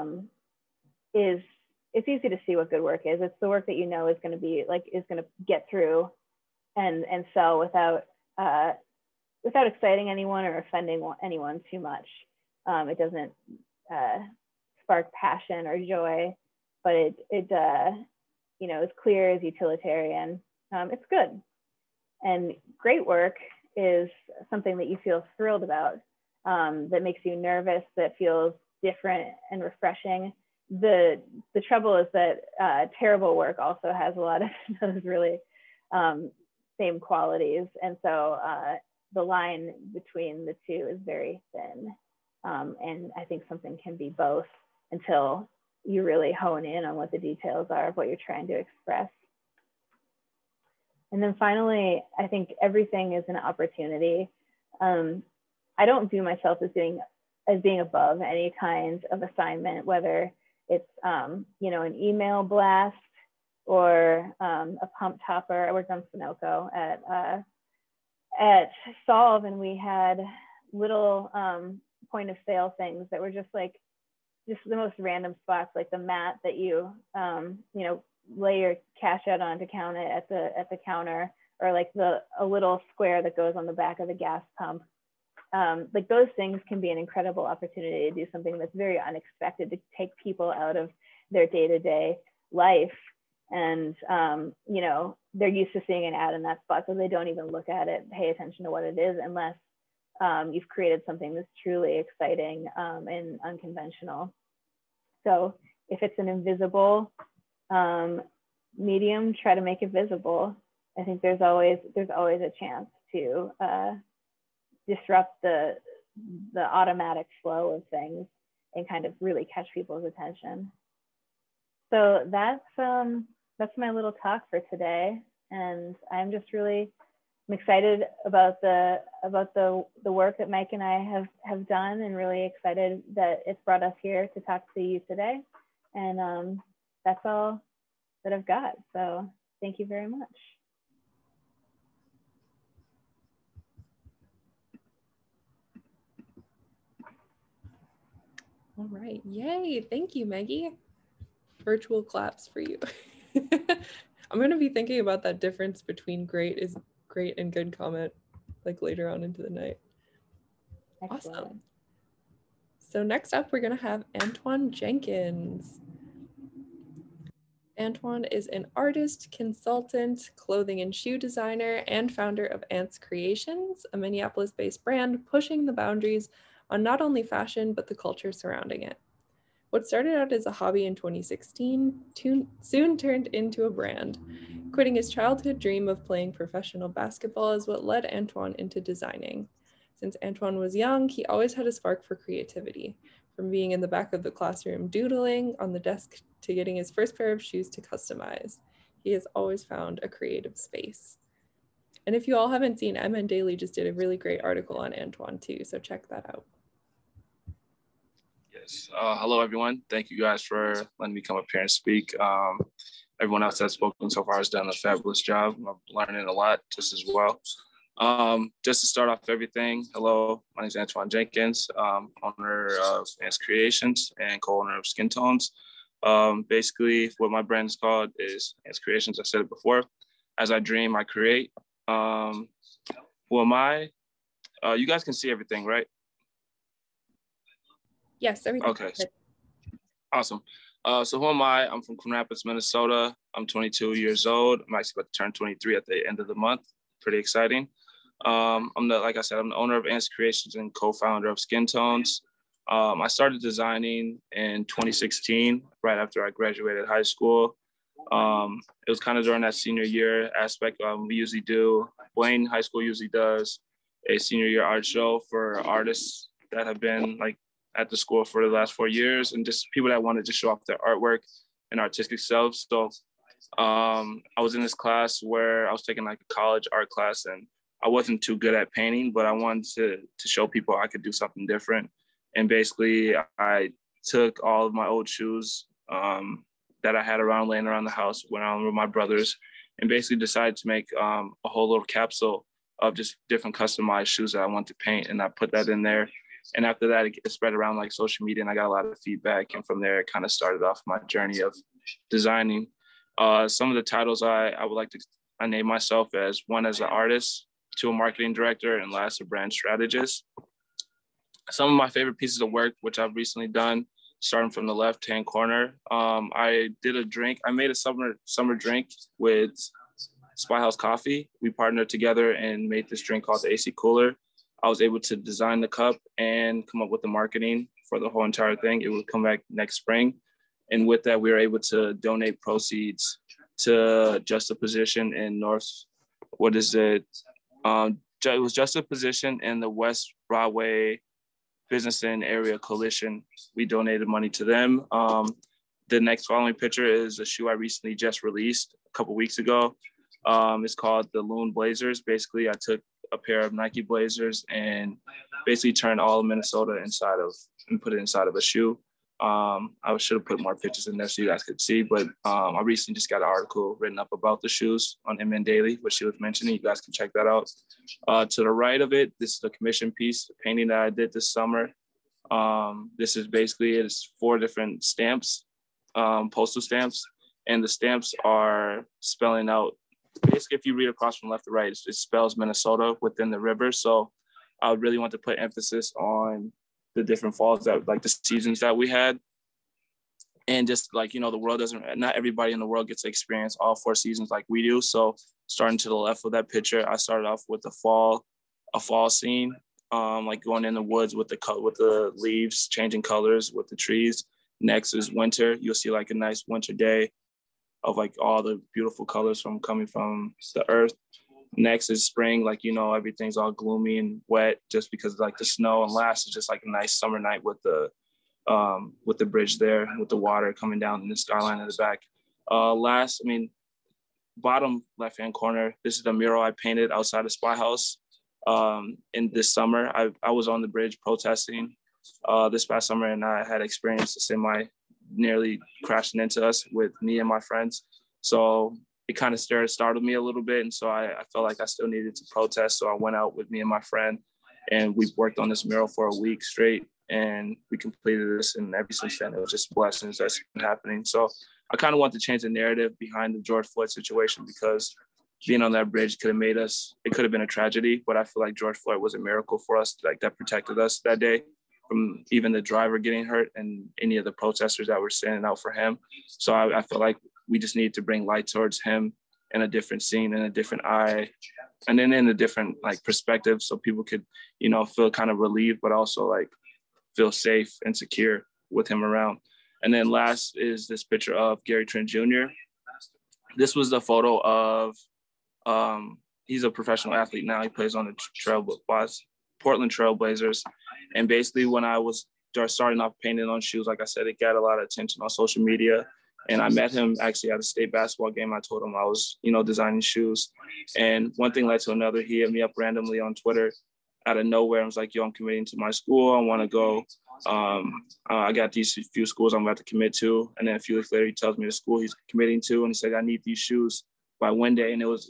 it's easy to see what good work is. It's the work that you know is going to get through and sell without exciting anyone or offending anyone too much. It doesn't spark passion or joy, but it you know, is clear, is utilitarian. It's good. And great work is something that you feel thrilled about, that makes you nervous, that feels different and refreshing. The trouble is that terrible work also has a lot of those really same qualities. And so the line between the two is very thin. And I think something can be both until you really hone in on what the details are of what you're trying to express. And then finally, I think everything is an opportunity. I don't view myself as being above any kind of assignment, whether it's you know, an email blast or a pump topper. I worked on Sunoco at Solve, and we had little point of sale things that were just the most random spots, like the mat that you you know, lay your cash out on to count it at the counter, or like a little square that goes on the back of the gas pump. Like those things can be an incredible opportunity to do something that's very unexpected, to take people out of their day-to-day life. And, you know, they're used to seeing an ad in that spot, so they don't even look at it, pay attention to what it is, unless you've created something that's truly exciting and unconventional. So if it's an invisible medium, try to make it visible. I think there's always a chance to disrupt the automatic flow of things and kind of really catch people's attention. So that's my little talk for today, and I'm excited about the work that Mike and I have done, and really excited that it's brought us here to talk to you today. And that's all that I've got. So thank you very much. All right, yay, thank you, Maggie. Virtual claps for you. I'm gonna be thinking about that difference between great and good comment like later on into the night. Excellent. Awesome. So next up, we're gonna have Antione Jenkins. Antione is an artist, consultant, clothing and shoe designer, and founder of Ants Creations, a Minneapolis-based brand pushing the boundaries on not only fashion, but the culture surrounding it. What started out as a hobby in 2016 soon turned into a brand. Quitting his childhood dream of playing professional basketball is what led Antoine into designing. Since Antoine was young, he always had a spark for creativity, from being in the back of the classroom doodling on the desk to getting his first pair of shoes to customize. He has always found a creative space. And if you all haven't seen, MN Daily just did a really great article on Antoine too, so check that out. Yes. Hello, everyone. Thank you guys for letting me come up here and speak. Everyone else that's spoken so far has done a fabulous job. I'm learning a lot just as well. Just to start off everything, hello, my name is Antione Jenkins, owner of Ants Creations and co-owner of Skin Tones. Basically, what my brand is called is Ants Creations. I said it before. As I dream, I create. Who am I? You guys can see everything, right? Yes, everything. Okay. Awesome. So who am I? I'm from Coon Rapids, Minnesota. I'm 22 years old. I'm actually about to turn 23 at the end of the month. Pretty exciting. Like I said, I'm the owner of Ants Creations and co-founder of Skin Tones. I started designing in 2016, right after I graduated high school. It was kind of during that senior year aspect. We usually do, Blaine High School usually does a senior year art show for artists that have been like at the school for the last 4 years and just people that wanted to show off their artwork and artistic selves. So I was in this class where I was taking like a college art class and I wasn't too good at painting, but I wanted to show people I could do something different. And basically I took all of my old shoes that I had laying around the house, went on with my brothers, and basically decided to make a whole little capsule of just different customized shoes that I wanted to paint. And I put that in there. And after that, it spread around like social media and I got a lot of feedback. And from there, it kind of started off my journey of designing. Some of the titles I name myself as: one, as an artist; two, a marketing director; and last, a brand strategist. Some of my favorite pieces of work, which I've recently done, starting from the left-hand corner. I did a drink. I made a summer drink with Spy House Coffee. We partnered together and made this drink called the AC Cooler. I was able to design the cup and come up with the marketing for the whole entire thing. It would come back next spring. And with that, we were able to donate proceeds to Juxtaposition in it was Juxtaposition in the West Broadway Business and Area Coalition. We donated money to them. The next following picture is a shoe I recently just released a couple weeks ago. It's called the Loon Blazers. Basically, I took a pair of Nike Blazers and basically turned all of Minnesota and put it inside of a shoe. I should have put more pictures in there so you guys could see, but I recently just got an article written up about the shoes on MN Daily, which she was mentioning. You guys can check that out. To the right of it, this is the commission piece, the painting that I did this summer. This is basically, it's 4 different stamps, postal stamps, and the stamps are spelling out, basically if you read across from left to right, it spells Minnesota within the river. So I really want to put emphasis on the different falls that, like the seasons that we had. And just like, the world not everybody in the world gets to experience all 4 seasons like we do. So starting to the left of that picture, I started off with a fall scene, like going in the woods with the leaves changing colors with the trees. Next is winter. You'll see like a nice winter day of like all the beautiful colors coming from the earth. Next is spring, like, everything's all gloomy and wet just because of like the snow. And last is just like a nice summer night with the bridge there, with the water coming down in the skyline in the back. Bottom left-hand corner, this is the mural I painted outside of Spy House in this summer. I was on the bridge protesting this past summer, and I had experienced a semi nearly crashing into us with me and my friends. So it kind of startled me a little bit. And so I felt like I still needed to protest. So I went out with me and my friend and we worked on this mural for a week straight and we completed this. And ever since then, it was just blessings that's been happening. So I kind of want to change the narrative behind the George Floyd situation, because being on that bridge could have been a tragedy, but I feel like George Floyd was a miracle for us, like that protected us that day from even the driver getting hurt and any of the protesters that were standing out for him. So I feel like we just need to bring light towards him in a different scene, in a different eye, and then in a different like perspective, so people could, feel kind of relieved, but also like feel safe and secure with him around. And then last is this picture of Gary Trent Jr. This was the photo of, he's a professional athlete now. He plays on the Portland Trail Blazers. And basically when I was starting off painting on shoes, like I said, it got a lot of attention on social media. And I met him actually at a state basketball game. I told him I was, designing shoes. And one thing led to another. He hit me up randomly on Twitter out of nowhere. I was like, yo, I'm committing to my school. I want to go. I got these few schools I'm about to commit to. And then a few weeks later, he tells me the school he's committing to. And he said, I need these shoes by Wednesday. And it was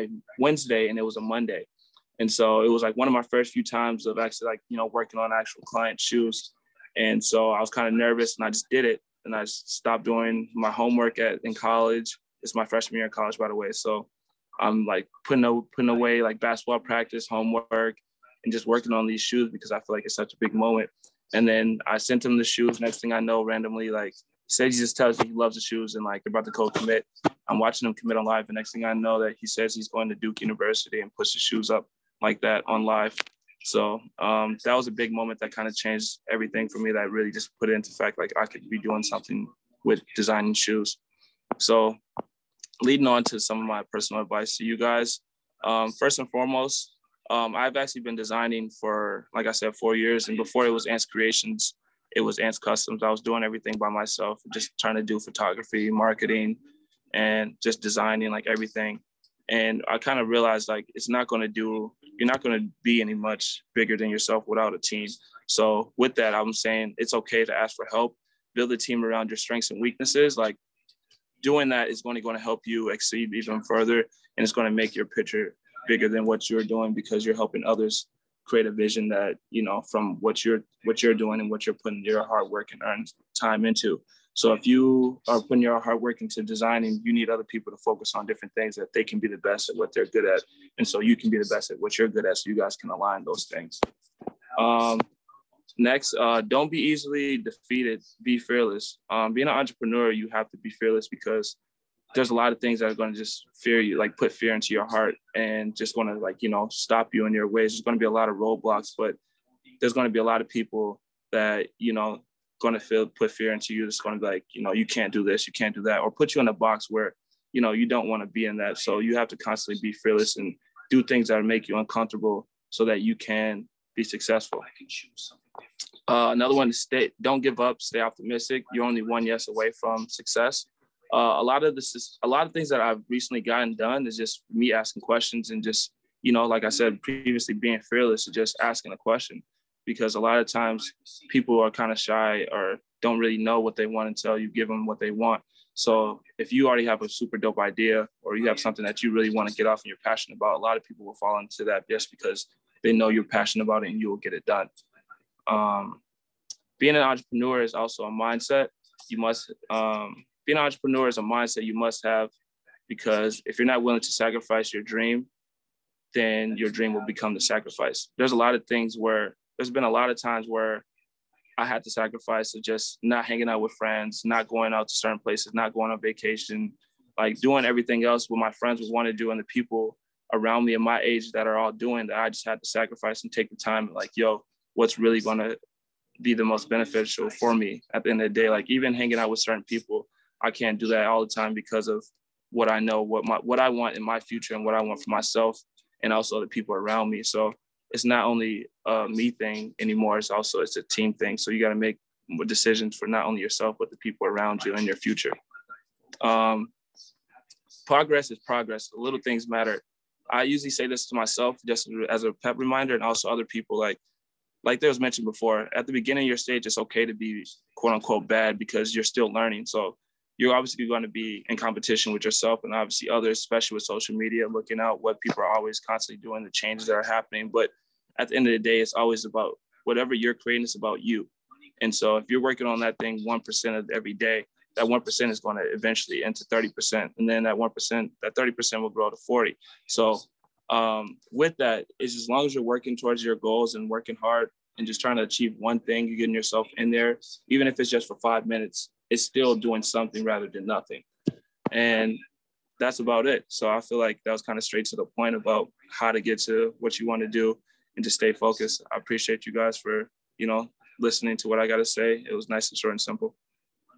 a Monday. And so it was like one of my first few times of actually working on actual client shoes. And so I was kind of nervous and I just did it. And I stopped doing my homework in college. It's my freshman year in college, by the way. So I'm like putting away like basketball practice, homework, and just working on these shoes because I feel like it's such a big moment. And then I sent him the shoes. Next thing I know, randomly, like he said, he just tells me he loves the shoes and like they're about to go commit. I'm watching him commit on live. And next thing I know that he says he's going to Duke University and puts the shoes up like that on live. So that was a big moment that kind of changed everything for me, that really just put it into fact, like I could be doing something with designing shoes. So leading on to some of my personal advice to you guys, first and foremost, I've actually been designing for, like I said, 4 years. And before it was Ants Creations, it was Ants Customs. I was doing everything by myself, just trying to do photography, marketing, and just designing like everything. And I kind of realized like you're not going to be any much bigger than yourself without a team. So with that, I'm saying it's okay to ask for help, build a team around your strengths and weaknesses. Like doing that is going to help you exceed even further. And it's going to make your picture bigger than what you're doing because you're helping others create a vision that, from what you're doing and what you're putting your hard work and earned time into. So if you are putting your hard work into designing, you need other people to focus on different things that they can be the best at what they're good at. And so you can be the best at what you're good at. So you guys can align those things. Next, don't be easily defeated. Be fearless. Being an entrepreneur, you have to be fearless because there's a lot of things that are going to just fear you, like put fear into your heart and just going to stop you in your ways. There's going to be a lot of roadblocks, but there's going to be a lot of people that, going to put fear into you. It's going to be like, you can't do this, you can't do that, or put you in a box where, you don't want to be in that. So you have to constantly be fearless and do things that make you uncomfortable so that you can be successful. Another one is don't give up, stay optimistic. You're only one yes away from success. A lot of things that I've recently gotten done is just me asking questions and just, like I said previously, being fearless and just asking a question. Because a lot of times people are kind of shy or don't really know what they want until you give them what they want. So if you already have a super dope idea or you have something that you really want to get off and you're passionate about, a lot of people will fall into that just because they know you're passionate about it and you will get it done. Being an entrepreneur is also a mindset. Being an entrepreneur is a mindset you must have, because if you're not willing to sacrifice your dream, then your dream will become the sacrifice. There's been a lot of times where I had to sacrifice to just not hanging out with friends, not going out to certain places, not going on vacation, like doing everything else what my friends would want to do and the people around me in my age that are all doing that. I just had to sacrifice and take the time like, yo, what's really going to be the most beneficial for me at the end of the day? Like even hanging out with certain people, I can't do that all the time because of what I know, what I want in my future and what I want for myself and also the people around me. So it's not only a me thing anymore, it's a team thing. So you got to make decisions for not only yourself, but the people around you and your future. Progress is progress. The little things matter. I usually say this to myself just as a pep reminder, and also other people, like there was mentioned before, at the beginning of your stage, it's okay to be quote unquote bad because you're still learning. So you're obviously going to be in competition with yourself and obviously others, especially with social media, looking out what people are always constantly doing, the changes that are happening. But at the end of the day, it's always about whatever you're creating, it's about you. And so if you're working on that thing 1% of every day, that 1% is going to eventually into 30%. And then that 1%, that 30% will grow to 40. So with that, is as long as you're working towards your goals and working hard and just trying to achieve one thing, you're getting yourself in there, even if it's just for 5 minutes, it's still doing something rather than nothing. And that's about it. So I feel like that was kind of straight to the point about how to get to what you want to do and to stay focused. I appreciate you guys for, listening to what I got to say. It was nice and short and simple.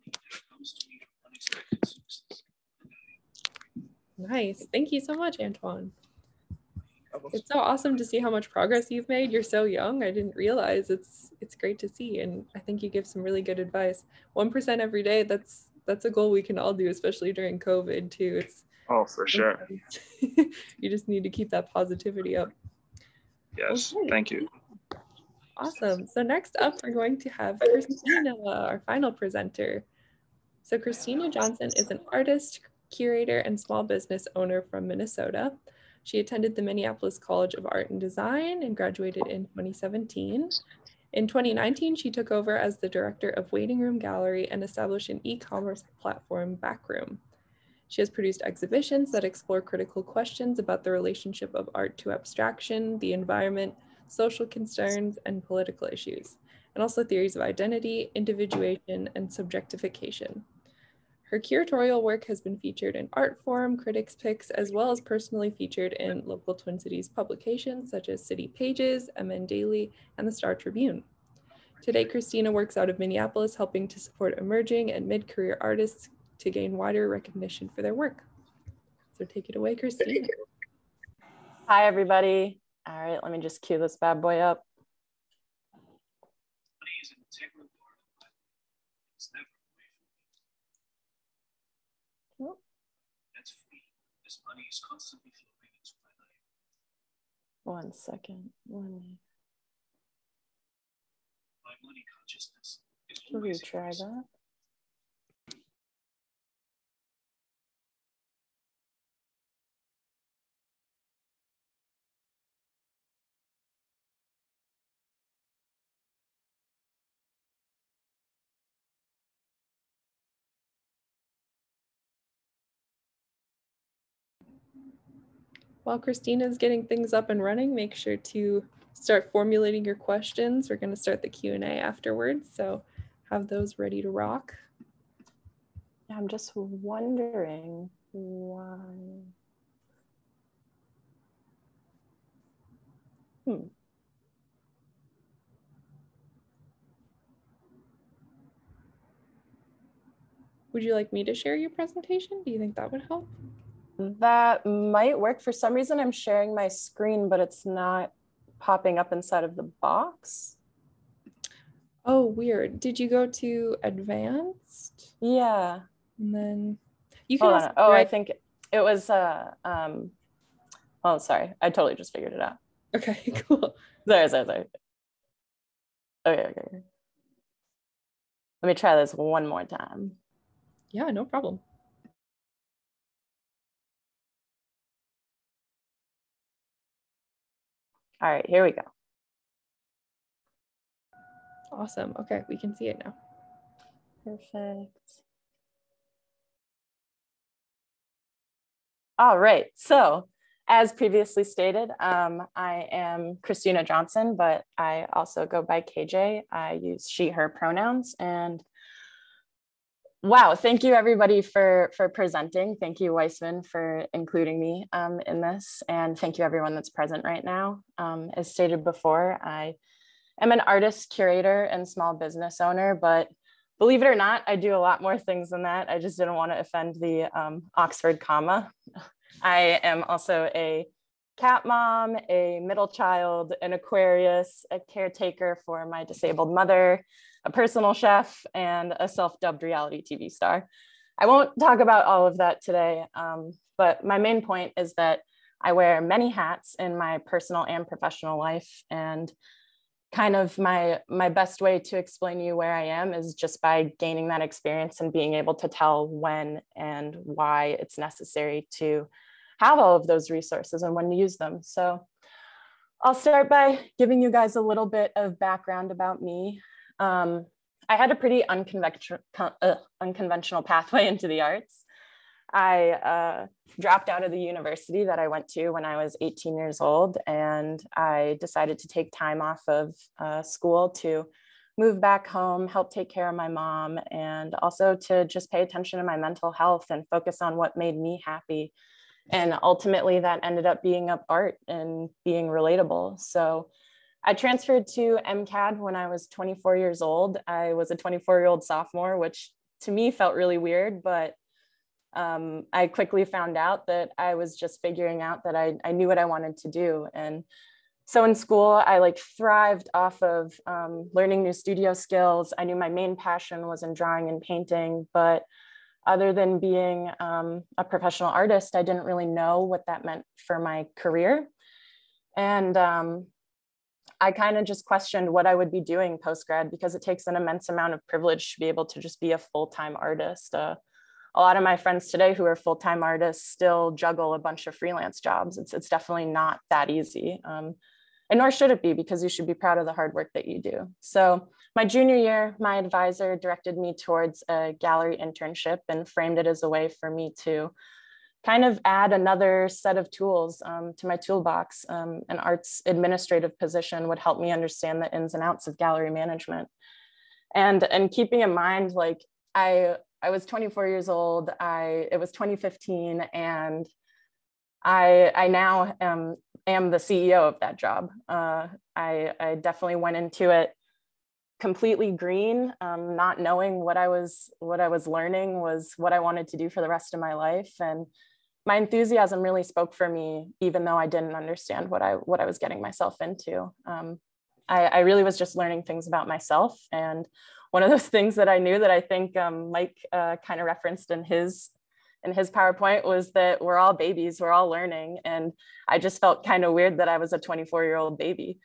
Nice. Thank you so much, Antoine. It's so awesome to see how much progress you've made. You're so young. I didn't realize. It's great to see, and I think you give some really good advice. 1% every day, that's a goal we can all do, especially during COVID too. It's for sure. You just need to keep that positivity up. Yes, okay. Thank you. Awesome. So next up, we're going to have Kristina, our final presenter. So Kristina Johnson is an artist, curator, and small business owner from Minnesota. She attended the Minneapolis College of Art and Design and graduated in 2017. In 2019, she took over as the director of Waiting Room Gallery and established an e-commerce platform, Backroom. She has produced exhibitions that explore critical questions about the relationship of art to abstraction, the environment, social concerns, and political issues, and also theories of identity, individuation, and subjectification. Her curatorial work has been featured in Artforum, Critics Picks, as well as personally featured in local Twin Cities publications such as City Pages, MN Daily, and the Star Tribune. Today, Kristina works out of Minneapolis, helping to support emerging and mid-career artists to gain wider recognition for their work. So take it away, Kristina. Hi, everybody. All right, let me just cue this bad boy up. One second. Let me retry that. While Kristina's getting things up and running, make sure to start formulating your questions. We're going to start the Q&A afterwards, so have those ready to rock. I'm just wondering why. Would you like me to share your presentation? Do you think that would help? That might work. For some reason, I'm sharing my screen, but it's not popping up inside of the box. Oh, weird. Did you go to advanced? Yeah. And then you can also I think it was oh, sorry. I totally just figured it out. Okay, cool. Sorry. Okay. Let me try this one more time. Yeah, no problem. All right, here we go. Awesome. Okay, we can see it now. Perfect. All right, so as previously stated, I am Kristina Johnson, but I also go by KJ. I use she, her pronouns. And wow, thank you everybody for presenting. Thank you, Weisman, for including me in this. And thank you everyone that's present right now. As stated before, I am an artist, curator, and small business owner, but believe it or not, I do a lot more things than that. I just didn't want to offend the Oxford comma. I am also a cat mom, a middle child, an Aquarius, a caretaker for my disabled mother, a personal chef, and a self-dubbed reality TV star. I won't talk about all of that today, but my main point is that I wear many hats in my personal and professional life, and kind of my best way to explain to you where I am is just by gaining that experience and being able to tell when and why it's necessary to have all of those resources and when to use them. So I'll start by giving you guys a little bit of background about me. I had a pretty unconventional pathway into the arts. I dropped out of the university that I went to when I was 18 years old, and I decided to take time off of school to move back home, help take care of my mom, and also to just pay attention to my mental health and focus on what made me happy. And ultimately that ended up being up art and being relatable. So I transferred to MCAD when I was 24 years old. I was a 24-year-old sophomore, which to me felt really weird, but I quickly found out that I was just figuring out that I knew what I wanted to do. And so in school, I like thrived off of learning new studio skills. I knew my main passion was in drawing and painting, but other than being a professional artist, I didn't really know what that meant for my career. And I kind of just questioned what I would be doing post-grad, because it takes an immense amount of privilege to be able to just be a full-time artist. A lot of my friends today who are full-time artists still juggle a bunch of freelance jobs. It's definitely not that easy. And nor should it be, because you should be proud of the hard work that you do. So my junior year, my advisor directed me towards a gallery internship and framed it as a way for me to kind of add another set of tools to my toolbox. An arts administrative position would help me understand the ins and outs of gallery management. And keeping in mind, like I was 24 years old, it was 2015, and I now am the CEO of that job. I definitely went into it completely green, not knowing what I was learning was what I wanted to do for the rest of my life. And my enthusiasm really spoke for me, even though I didn't understand what I was getting myself into. I really was just learning things about myself. And one of those things that I knew that I think Mike kind of referenced in his PowerPoint was that we're all babies, we're all learning. And I just felt kind of weird that I was a 24-year-old baby.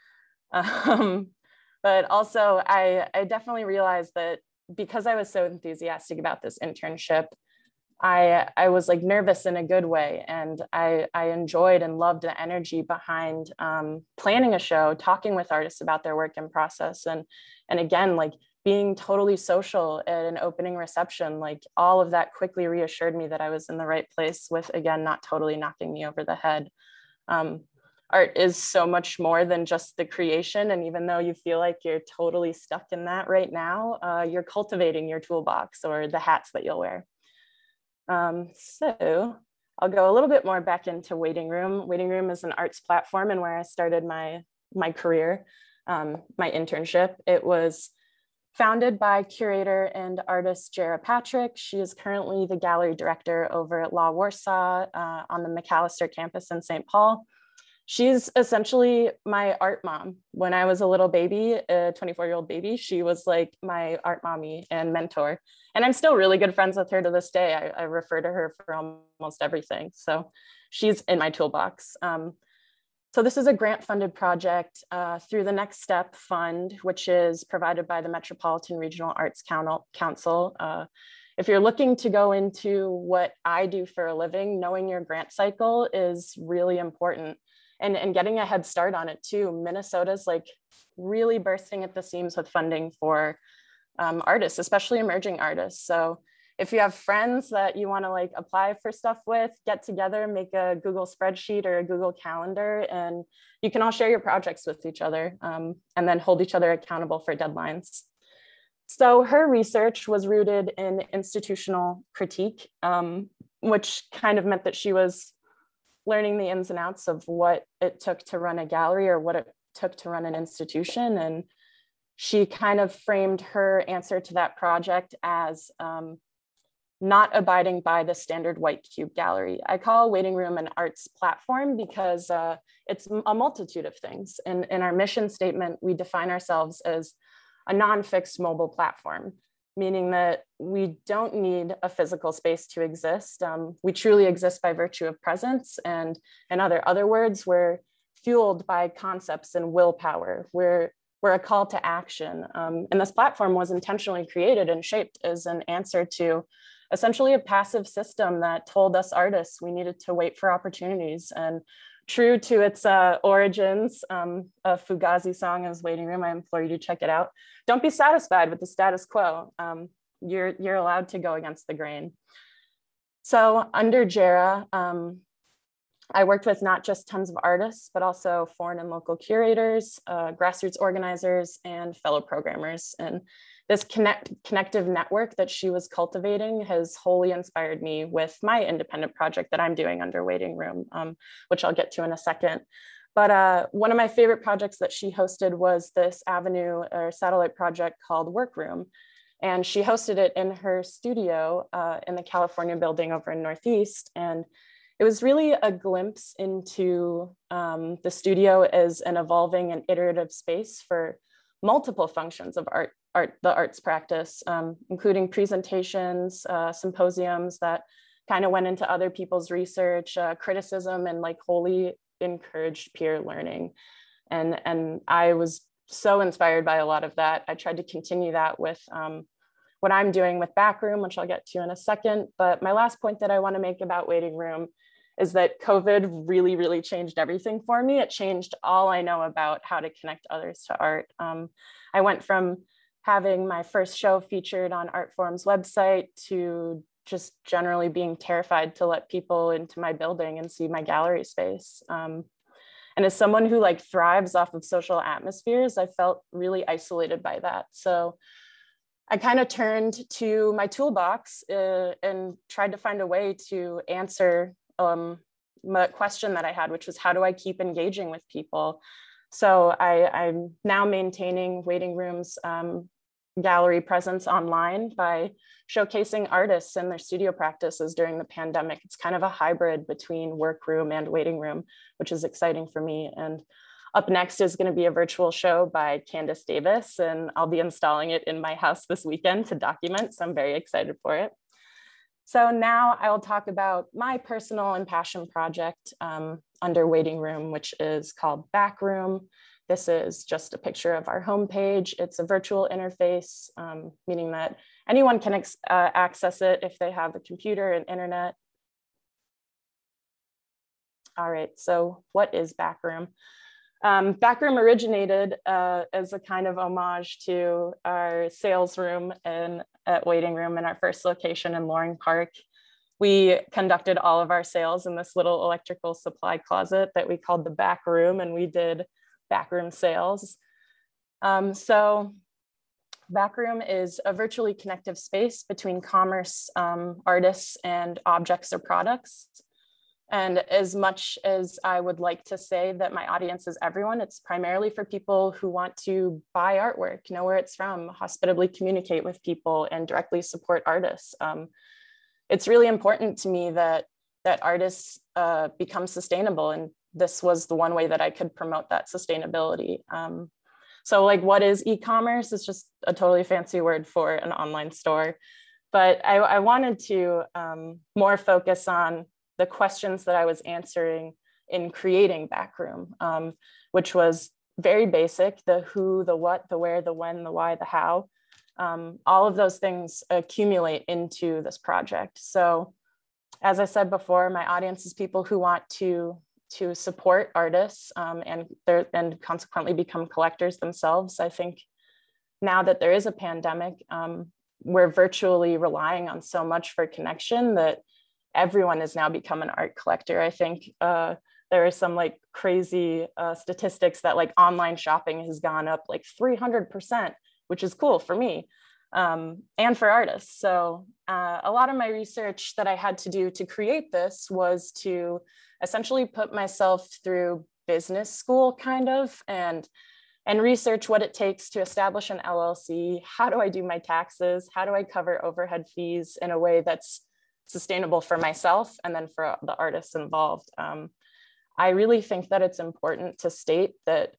But also I definitely realized that because I was so enthusiastic about this internship, I was like nervous in a good way. And I enjoyed and loved the energy behind planning a show, talking with artists about their work and process. And again, like being totally social at an opening reception, like all of that quickly reassured me that I was in the right place with, again, not totally knocking me over the head. Art is so much more than just the creation. And even though you feel like you're totally stuck in that right now, you're cultivating your toolbox or the hats that you'll wear. So I'll go a little bit more back into Waiting Room. Waiting Room is an arts platform and where I started my career, my internship. It was founded by curator and artist Jara Patrick. She is currently the gallery director over at Law Warsaw on the McAllister campus in St. Paul. She's essentially my art mom. When I was a little baby, a 24-year-old baby, she was like my art mommy and mentor. And I'm still really good friends with her to this day. I refer to her for almost everything. So she's in my toolbox. So this is a grant-funded project through the Next Step Fund, which is provided by the Metropolitan Regional Arts Council. If you're looking to go into what I do for a living, knowing your grant cycle is really important. And getting a head start on it too. Minnesota's like really bursting at the seams with funding for artists, especially emerging artists. So if you have friends that you want to like apply for stuff with, get together, make a Google spreadsheet or a Google calendar, and you can all share your projects with each other and then hold each other accountable for deadlines. So her research was rooted in institutional critique, which kind of meant that she was learning the ins and outs of what it took to run a gallery or what it took to run an institution. And she kind of framed her answer to that project as not abiding by the standard white cube gallery. I call Waiting Room an arts platform because it's a multitude of things. And in our mission statement, we define ourselves as a non-fixed mobile platform, meaning that we don't need a physical space to exist. We truly exist by virtue of presence. And in other words, we're fueled by concepts and willpower. We're a call to action. And this platform was intentionally created and shaped as an answer to essentially a passive system that told us artists we needed to wait for opportunities. And true to its origins, a Fugazi song is Waiting Room. I implore you to check it out. Don't be satisfied with the status quo. You're allowed to go against the grain. So under Jara, I worked with not just tons of artists, but also foreign and local curators, grassroots organizers, and fellow programmers. And this connective network that she was cultivating has wholly inspired me with my independent project that I'm doing under Waiting Room, which I'll get to in a second. But one of my favorite projects that she hosted was this avenue or satellite project called Workroom. And she hosted it in her studio in the California building over in Northeast. And it was really a glimpse into the studio as an evolving and iterative space for multiple functions of the arts practice, including presentations, symposiums that kind of went into other people's research, criticism, and like wholly encouraged peer learning. And I was so inspired by a lot of that. I tried to continue that with what I'm doing with Backroom, which I'll get to in a second. But my last point that I want to make about Waiting Room is that COVID really, really changed everything for me. It changed all I know about how to connect others to art. I went from having my first show featured on Artforum's website to just generally being terrified to let people into my building and see my gallery space. And as someone who like thrives off of social atmospheres, I felt really isolated by that. So I kind of turned to my toolbox and tried to find a way to answer my question that I had, which was, how do I keep engaging with people? So I'm now maintaining Waiting Room's gallery presence online by showcasing artists and their studio practices during the pandemic. It's kind of a hybrid between workroom and waiting room, which is exciting for me. And up next is going to be a virtual show by Candace Davis, and I'll be installing it in my house this weekend to document, so I'm very excited for it. So now I will talk about my personal and passion project under Waiting Room, which is called Backroom. This is just a picture of our homepage. It's a virtual interface, meaning that anyone can access it if they have a computer and internet. All right, so what is Backroom? Backroom originated as a kind of homage to our sales room at Waiting Room in our first location in Loring Park. We conducted all of our sales in this little electrical supply closet that we called the back room, and we did backroom sales. So Backroom is a virtually connective space between commerce, artists, and objects or products. And as much as I would like to say that my audience is everyone, it's primarily for people who want to buy artwork, know where it's from, hospitably communicate with people, and directly support artists. It's really important to me that artists become sustainable, and this was the one way that I could promote that sustainability. So like, what is e-commerce? It's just a totally fancy word for an online store. But I wanted to more focus on the questions that I was answering in creating Backroom, which was very basic: the who, the what, the where, the when, the why, the how. All of those things accumulate into this project. So as I said before, my audience is people who want to support artists and consequently become collectors themselves. I think now that there is a pandemic, we're virtually relying on so much for connection that everyone has now become an art collector. I think there are some like crazy statistics that like online shopping has gone up like 300%, which is cool for me and for artists. So a lot of my research that I had to do to create this was to essentially put myself through business school kind of and research what it takes to establish an LLC. How do I do my taxes? How do I cover overhead fees in a way that's sustainable for myself and then for the artists involved? I really think that it's important to state that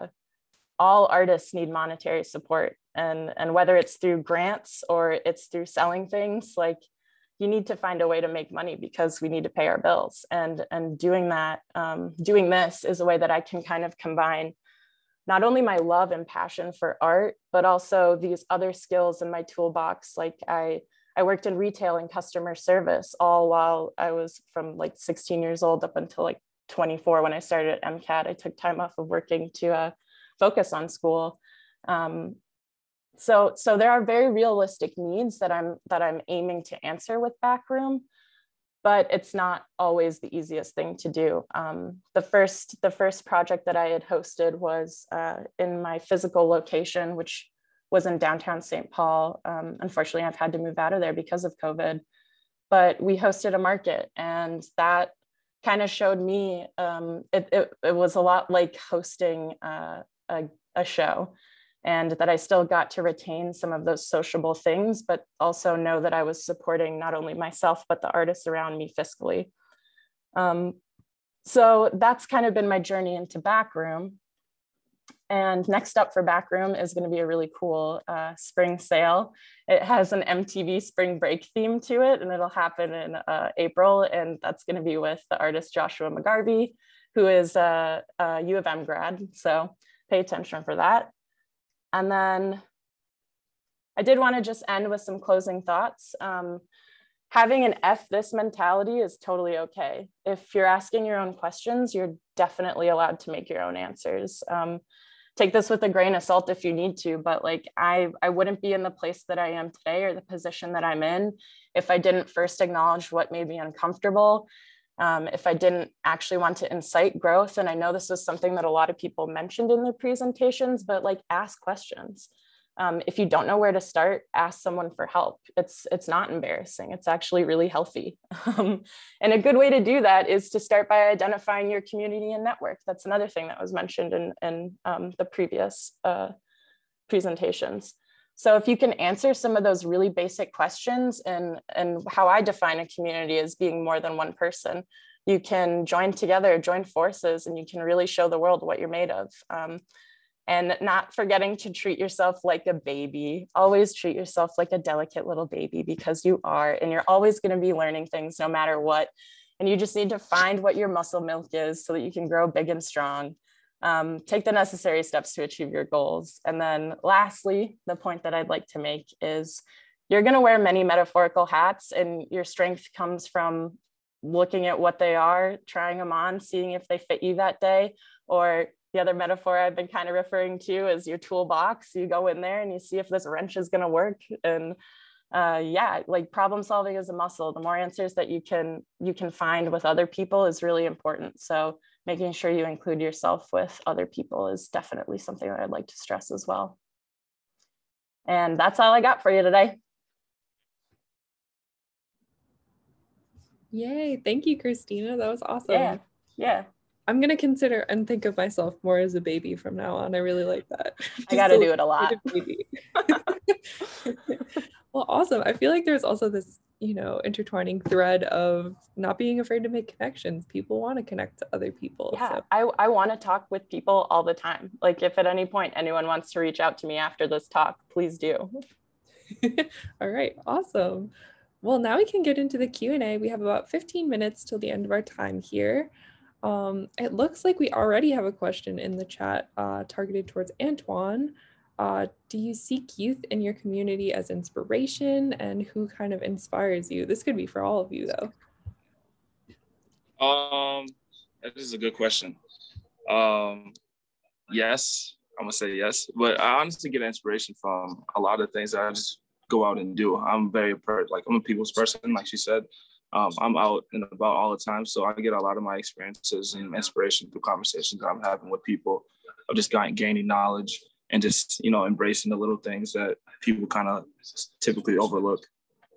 all artists need monetary support, and whether it's through grants or it's through selling things, like you need to find a way to make money because we need to pay our bills. And doing that, doing this is a way that I can kind of combine not only my love and passion for art, but also these other skills in my toolbox. Like I worked in retail and customer service all while I was from like 16 years old up until like 24 when I started at MCAT. I took time off of working to focus on school. So there are very realistic needs that I'm aiming to answer with Backroom, but it's not always the easiest thing to do. The first project that I had hosted was in my physical location, which was in downtown St. Paul. Unfortunately, I've had to move out of there because of COVID, but we hosted a market, and that kind of showed me, it was a lot like hosting a show. and that I still got to retain some of those sociable things, but also know that I was supporting not only myself, but the artists around me fiscally. So that's kind of been my journey into Backroom. And next up for Backroom is going to be a really cool spring sale. It has an MTV spring break theme to it, and it'll happen in April. And that's going to be with the artist Joshua McGarvey, who is a U of M grad. So pay attention for that. And then I did want to just end with some closing thoughts. Having an F this mentality is totally okay. If you're asking your own questions, you're definitely allowed to make your own answers. Take this with a grain of salt if you need to, but like I wouldn't be in the place that I am today or the position that I'm in if I didn't first acknowledge what made me uncomfortable, if I didn't actually want to incite growth. And I know this is something that a lot of people mentioned in their presentations, but like ask questions. If you don't know where to start, ask someone for help. It's not embarrassing. It's actually really healthy. And a good way to do that is to start by identifying your community and network. That's another thing that was mentioned in the previous presentations. So if you can answer some of those really basic questions, and how I define a community as being more than one person, you can join together, join forces, and you can really show the world what you're made of. And not forgetting to treat yourself like a baby. Always treat yourself like a delicate little baby, because you are, and you're always going to be learning things no matter what. And you just need to find what your muscle milk is so that you can grow big and strong. Take the necessary steps to achieve your goals. And then lastly, the point that I'd like to make is you're going to wear many metaphorical hats, and your strength comes from looking at what they are, trying them on, seeing if they fit you that day. Or the other metaphor I've been kind of referring to is your toolbox. You go in there and you see if this wrench is going to work. And yeah, like problem solving is a muscle. The more answers that you can find with other people is really important. So making sure you include yourself with other people is definitely something that I'd like to stress as well. And that's all I got for you today. Yay, thank you, Kristina. That was awesome. Yeah. I'm going to consider and think of myself more as a baby from now on. I really like that. I got to do it a lot. Baby. Well, awesome. I feel like there's also this, intertwining thread of not being afraid to make connections. People want to connect to other people. Yeah, so. I want to talk with people all the time. Like if at any point anyone wants to reach out to me after this talk, please do. All right, awesome. Well, now we can get into the Q&A. We have about 15 minutes till the end of our time here. It looks like we already have a question in the chat targeted towards Antoine. Do you seek youth in your community as inspiration, and who kind of inspires you? This could be for all of you, though. That is a good question. Yes, I'm gonna say yes, but I honestly get inspiration from a lot of things that I just go out and do. I'm I'm a people's person, like she said. I'm out and about all the time, so I get a lot of my experiences and inspiration through conversations that I'm having with people, of just gaining knowledge and just, embracing the little things that people kind of typically overlook.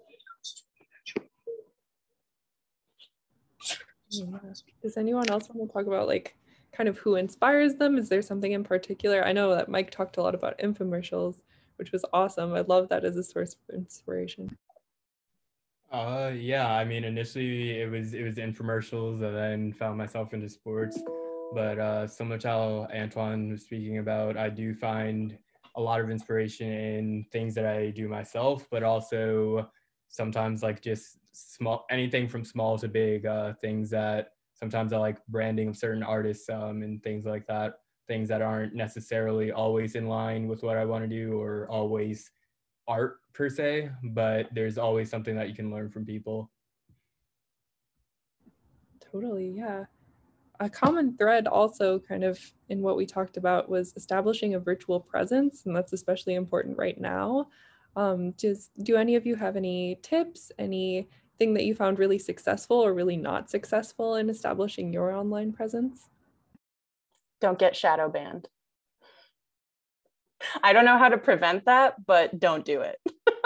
Yeah. Does anyone else want to talk about kind of who inspires them? Is there something in particular? I know that Mike talked a lot about infomercials, which was awesome. I love that as a source of inspiration. Yeah, I mean, initially it was infomercials, and then found myself into sports. But similar to how Antoine was speaking about, I do find a lot of inspiration in things that I do myself, but also sometimes just anything from small to big, things that sometimes I like branding of certain artists and things like that, things that aren't necessarily always in line with what I want to do or always art per se, but there's always something that you can learn from people. Totally, yeah. A common thread also kind of in what we talked about was establishing a virtual presence, and that's especially important right now. Do any of you have any tips, anything that you found really successful or really not successful in establishing your online presence? Don't get shadow banned. I don't know how to prevent that, but don't do it.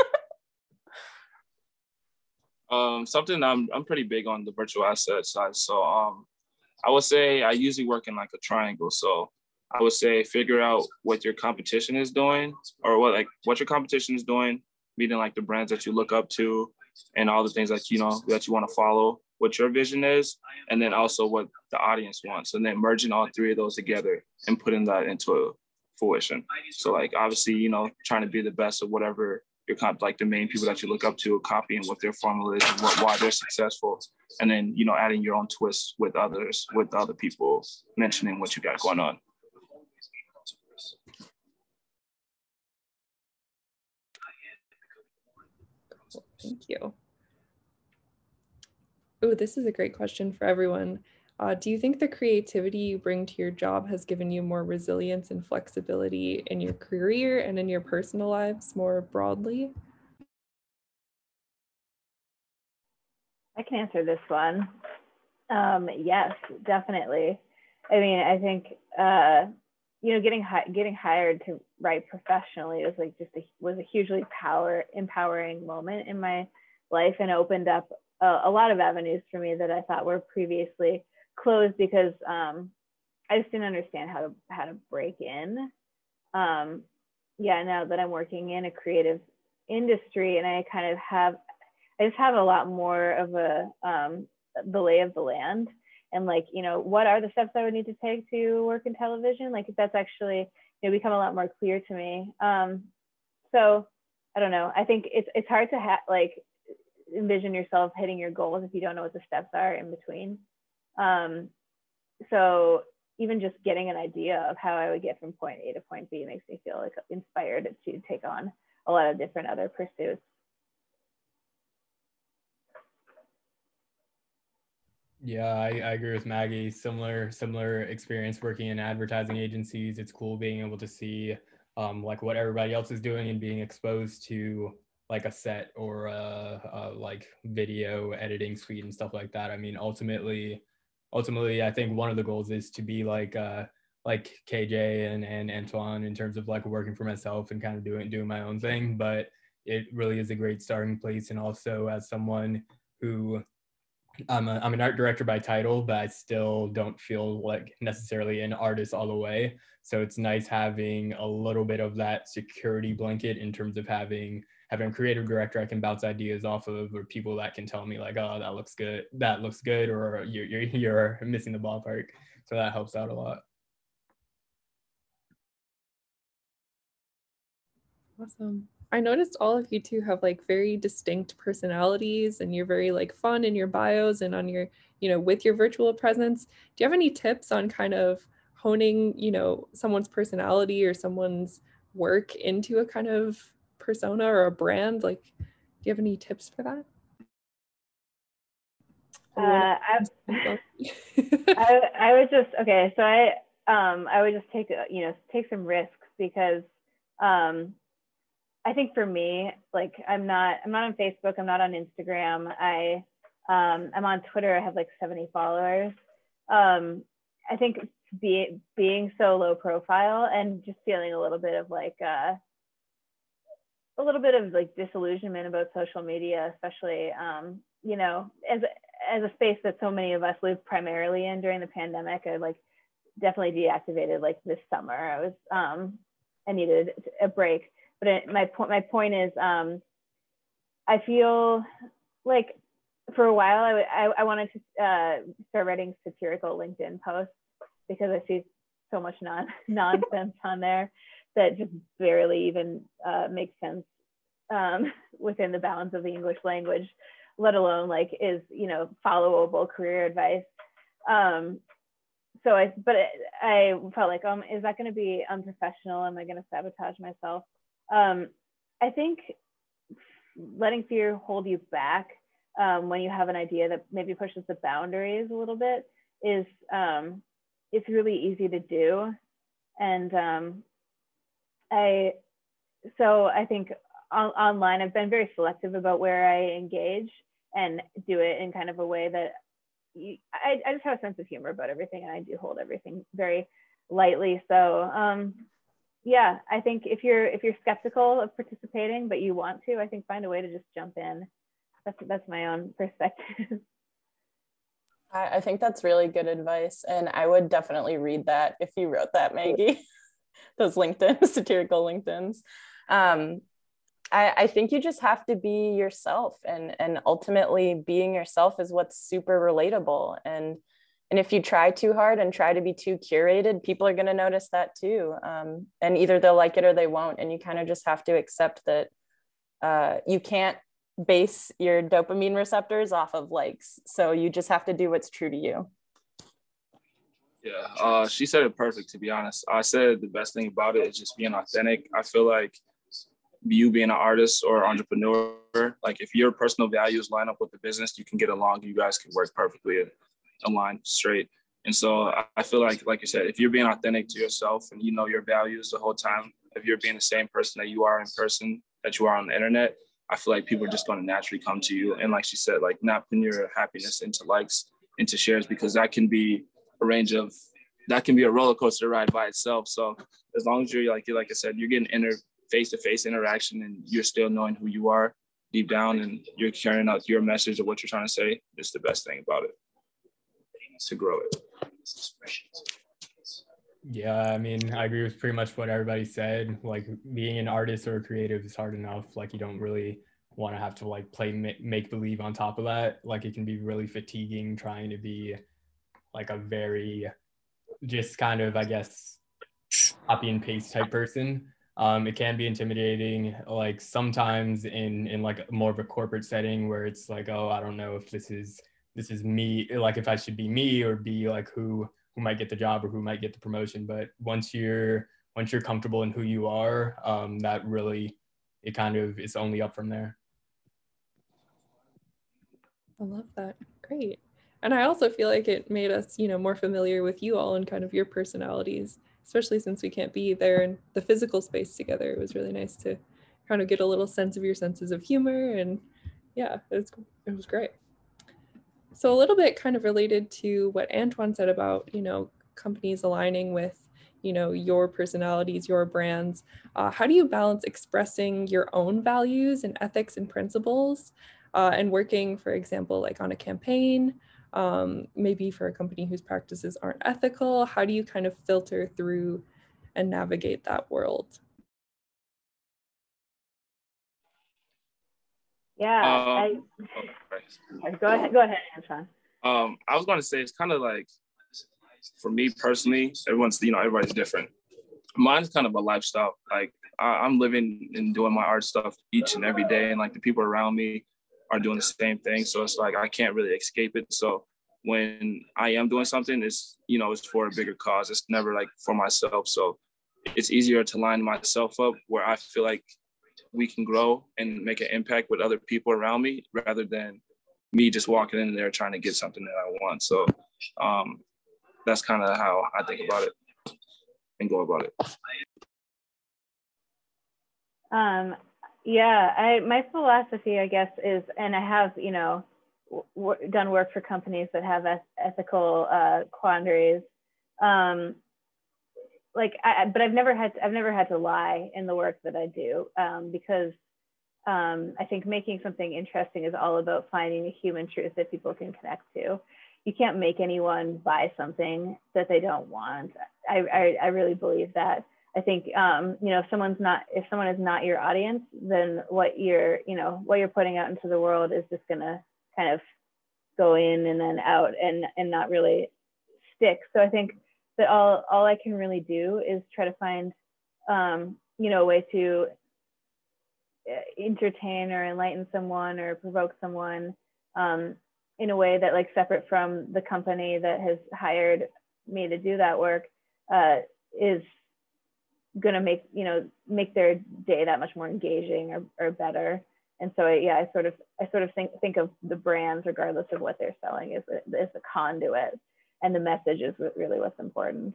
Something I'm pretty big on the virtual asset side. So I would say I usually work in a triangle. So I would say figure out what your competition is doing, or what your competition is doing, meeting like the brands that you look up to and all the things that, you know, that you want to follow, what your vision is, and then also what the audience wants. And then merging all three of those together and putting that into fruition. So like, obviously, you know, trying to be the best of whatever your like the main people that you look up to, copying what their formula is and why they're successful. And then, you know, adding your own twists with others, with other people mentioning what you got going on. Thank you. Oh, this is a great question for everyone. Do you think the creativity you bring to your job has given you more resilience and flexibility in your career and in your personal lives more broadly? I can answer this one. Yes, definitely. I mean, I think you know, getting hired to write professionally was a hugely empowering moment in my life, and opened up a lot of avenues for me that I thought were previously closed because I just didn't understand how to break in. Yeah, now that I'm working in a creative industry, and I just have a lot more of the lay of the land, and like, you know, what are the steps I would need to take to work in television? Like, that's actually, you know, become a lot more clear to me. So I don't know. I think it's hard to like envision yourself hitting your goals if you don't know what the steps are in between. So even just getting an idea of how I would get from point A to point B makes me feel like inspired to take on a lot of different other pursuits. Yeah, I agree with Maggie. Similar experience working in advertising agencies. It's cool being able to see like what everybody else is doing and being exposed to like a set or a like video editing suite and stuff like that. I mean, ultimately, I think one of the goals is to be like KJ and Antoine in terms of like working for myself and kind of doing my own thing. But it really is a great starting place. And also as someone who I'm an art director by title, but I still don't feel like necessarily an artist all the way. So it's nice having a little bit of that security blanket in terms of having a creative director I can bounce ideas off of, or people that can tell me like, oh, that looks good, or you're missing the ballpark. So that helps out a lot. Awesome. I noticed all of you two have like very distinct personalities, and you're very like fun in your bios and on your, you know, with your virtual presence. Do you have any tips on kind of honing, you know, someone's personality or someone's work into a kind of persona or a brand? Like, do you have any tips for that? I would just, okay, so I would just take some risks, because I think for me, like I'm not on Facebook, I'm not on Instagram. I'm on Twitter. I have like 70 followers. I think being so low profile and just feeling a little bit of disillusionment about social media, especially you know, as a space that so many of us live primarily in during the pandemic. I like definitely deactivated like this summer. I needed a break. But my point is, I feel like for a while I wanted to start writing satirical LinkedIn posts, because I see so much nonsense on there that just barely even makes sense within the bounds of the English language, let alone like is, you know, followable career advice. So I felt like, is that going to be unprofessional? Am I going to sabotage myself? I think letting fear hold you back when you have an idea that maybe pushes the boundaries a little bit is it's really easy to do. And I think online I've been very selective about where I engage and do it in kind of a way that I just have a sense of humor about everything, and I do hold everything very lightly. So yeah, I think if you're skeptical of participating but you want to, I think find a way to just jump in. That's my own perspective. I think that's really good advice. And I would definitely read that if you wrote that, Maggie, those LinkedIn, satirical LinkedIns. I think you just have to be yourself, and ultimately being yourself is what's super relatable. And if you try too hard and try to be too curated, people are going to notice that too. And either they'll like it or they won't. And you kind of just have to accept that you can't base your dopamine receptors off of likes. So you just have to do what's true to you. Yeah, she said it perfect, to be honest. I said the best thing about it is just being authentic. I feel like you being an artist or entrepreneur, like if your personal values line up with the business, you can get along. You guys can work perfectly aligned, straight. And so I feel like you said, if you're being authentic to yourself and you know your values the whole time, if you're being the same person that you are in person, that you are on the internet, I feel like people are just going to naturally come to you. And like she said, like not putting your happiness into likes, into shares, because that can be a roller coaster ride by itself. So as long as you're like I said, you're getting face-to-face interaction and you're still knowing who you are deep down and you're carrying out your message of what you're trying to say, it's the best thing about it, to grow it. Yeah, I mean, I agree with pretty much what everybody said. Like being an artist or a creative is hard enough. Like you don't really want to have to like play make believe on top of that. Like it can be really fatiguing trying to be like a very just kind of, I guess, copy and paste type person. It can be intimidating, like sometimes in like more of a corporate setting where it's like, oh, I don't know if this is me, like if I should be me or be like who might get the job or who might get the promotion. But once you're comfortable in who you are, that really, it kind of is only up from there. I love that. Great. And I also feel like it made us, more familiar with you all and kind of your personalities, especially since we can't be there in the physical space together. It was really nice to kind of get a little sense of your senses of humor. And yeah, it was great. So a little bit kind of related to what Antoine said about, companies aligning with, your personalities, your brands. How do you balance expressing your own values and ethics and principles and working, for example, like on a campaign, maybe for a company whose practices aren't ethical? How do you kind of filter through and navigate that world? Yeah, go ahead, Antoine. I was going to say, it's kind of like, for me personally, everybody's different. Mine's kind of a lifestyle. Like I'm living and doing my art stuff each and every day. And like the people around me are doing the same thing. So it's like, I can't really escape it. So when I am doing something, it's for a bigger cause. It's never like for myself. So it's easier to line myself up where I feel like we can grow and make an impact with other people around me rather than me just walking in there trying to get something that I want. So that's kind of how I think about it and go about it. My philosophy, I guess, is, and I have, done work for companies that have ethical quandaries. But I've never had to lie in the work that I do because I think making something interesting is all about finding a human truth that people can connect to. You can't make anyone buy something that they don't want. I really believe that. I think if someone is not your audience, then what you're putting out into the world is just gonna kind of go in and then out and not really stick. So I think that all I can really do is try to find a way to entertain or enlighten someone or provoke someone in a way that, like, separate from the company that has hired me to do that work, is going to make their day that much more engaging or better. And so I sort of think of the brands, regardless of what they're selling, as the conduit, and the message is really what's important.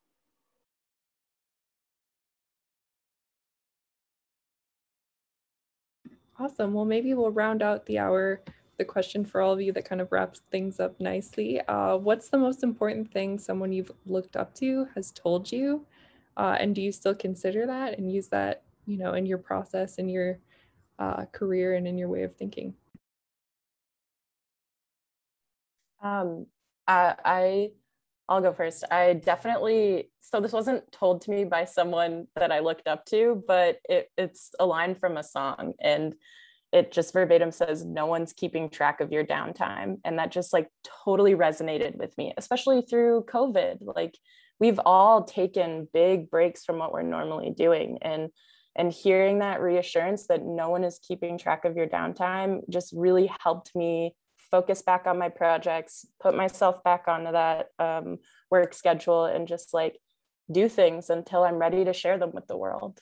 Awesome. Well, maybe we'll round out the hour. The question for all of you that kind of wraps things up nicely. What's the most important thing someone you've looked up to has told you? And do you still consider that and use that, in your process, in your career, and in your way of thinking? I'll go first. I definitely, so this wasn't told to me by someone that I looked up to, but it's a line from a song, and it just verbatim says, "No one's keeping track of your downtime." And that just like totally resonated with me, especially through COVID. Like we've all taken big breaks from what we're normally doing. And hearing that reassurance that no one is keeping track of your downtime just really helped me focus back on my projects, put myself back onto that work schedule, and just like do things until I'm ready to share them with the world.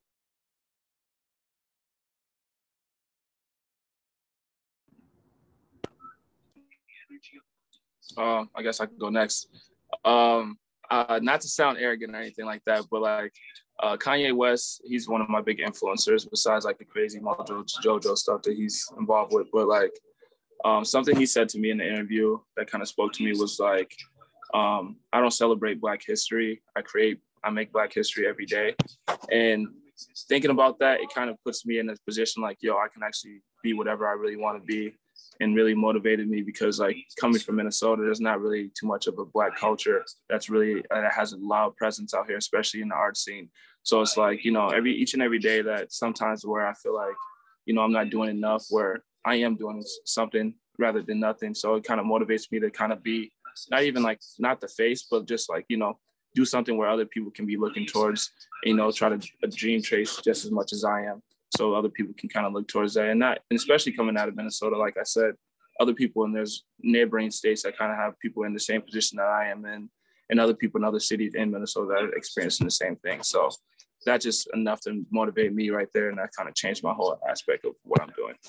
I guess I can go next. Not to sound arrogant or anything like that, but like Kanye West, he's one of my big influencers besides like the crazy Mojo Jojo stuff that he's involved with. But like something he said to me in the interview that kind of spoke to me was like, I don't celebrate Black history. I make Black history every day. And thinking about that, it kind of puts me in a position like, yo, I can actually be whatever I really want to be, and really motivated me because like coming from Minnesota, there's not really too much of a Black culture that has a loud presence out here, especially in the art scene. So it's like, you know, each and every day that sometimes where I feel like, you know, I'm not doing enough, where I am doing something rather than nothing. So it kind of motivates me to kind of be not even like, not the face, but just like, you know, do something where other people can be looking towards, you know, try to dream trace just as much as I am. So other people can kind of look towards that, and especially coming out of Minnesota, like I said, other people, and there's neighboring states that kind of have people in the same position that I am in, and other people in other cities in Minnesota that are experiencing the same thing. So that's just enough to motivate me right there. And that kind of changed my whole aspect of what I'm doing.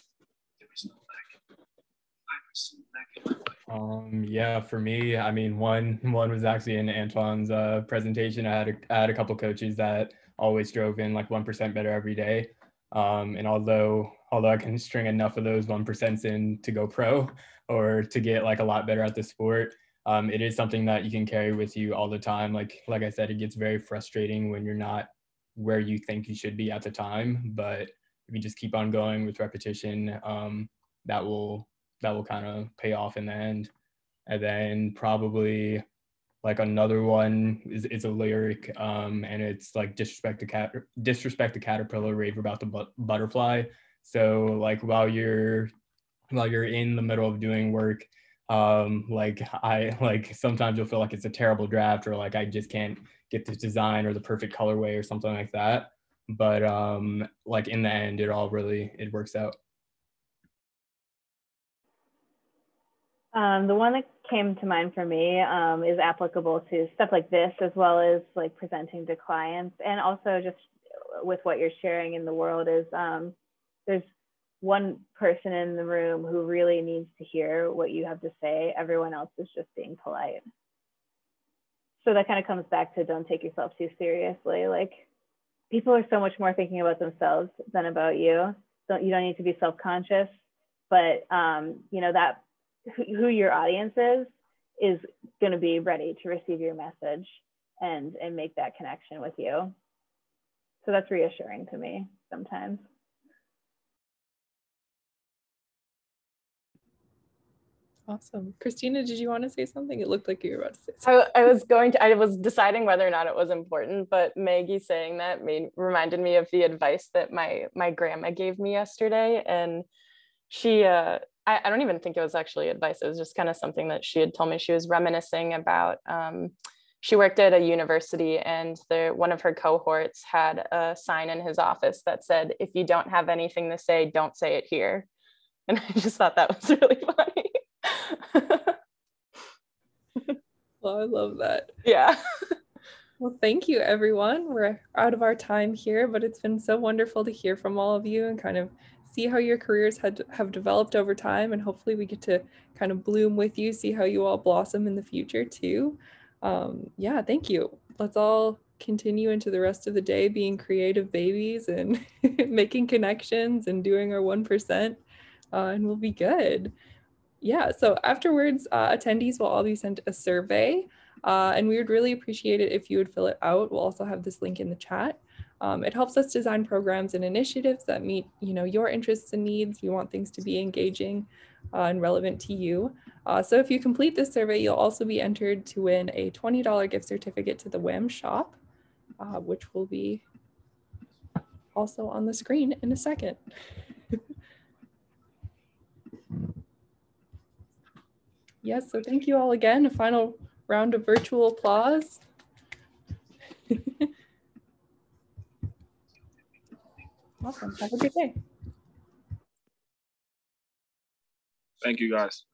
Yeah, for me, I mean, one was actually in Antoine's presentation. I had a couple coaches that always drove in like 1% better every day. And although I can string enough of those 1% in to go pro or to get like a lot better at the sport, it is something that you can carry with you all the time. Like I said, it gets very frustrating when you're not where you think you should be at the time. But if you just keep on going with repetition, that will kind of pay off in the end. And then probably like another one is a lyric, and it's like disrespect the caterpillar, rave about the butterfly. So like while you're in the middle of doing work, like sometimes you'll feel like it's a terrible draft, or like I just can't get this design or the perfect colorway or something like that. But like in the end, it works out. The one that came to mind for me is applicable to stuff like this, as well as like presenting to clients, and also just with what you're sharing in the world is there's one person in the room who really needs to hear what you have to say. Everyone else is just being polite. So that kind of comes back to don't take yourself too seriously. Like people are so much more thinking about themselves than about you. You don't need to be self-conscious, but you know, that who your audience is going to be ready to receive your message and make that connection with you. So that's reassuring to me sometimes. Awesome. Kristina, did you want to say something? It looked like you were about to say something. I was deciding whether or not it was important, but Maggie saying that reminded me of the advice that my grandma gave me yesterday. And she, I don't even think it was actually advice. It was just kind of something that she had told me. She was reminiscing about, she worked at a university, and one of her cohorts had a sign in his office that said, "If you don't have anything to say, don't say it here." And I just thought that was really funny. Well, I love that. Yeah. Well, thank you, everyone. We're out of our time here, but it's been so wonderful to hear from all of you and kind of see how your careers have developed over time. And hopefully we get to kind of bloom with you, see how you all blossom in the future too. Yeah, thank you. Let's all continue into the rest of the day being creative babies and making connections and doing our 1%, and we'll be good. Yeah, so afterwards, attendees will all be sent a survey, and we would really appreciate it if you would fill it out. We'll also have this link in the chat. It helps us design programs and initiatives that meet, your interests and needs. We want things to be engaging. and relevant to you. So if you complete this survey, you'll also be entered to win a $20 gift certificate to the WHAM shop, which will be also on the screen in a second. Yes, so thank you all again. A final round of virtual applause. Awesome. Have a good day. Thank you, guys.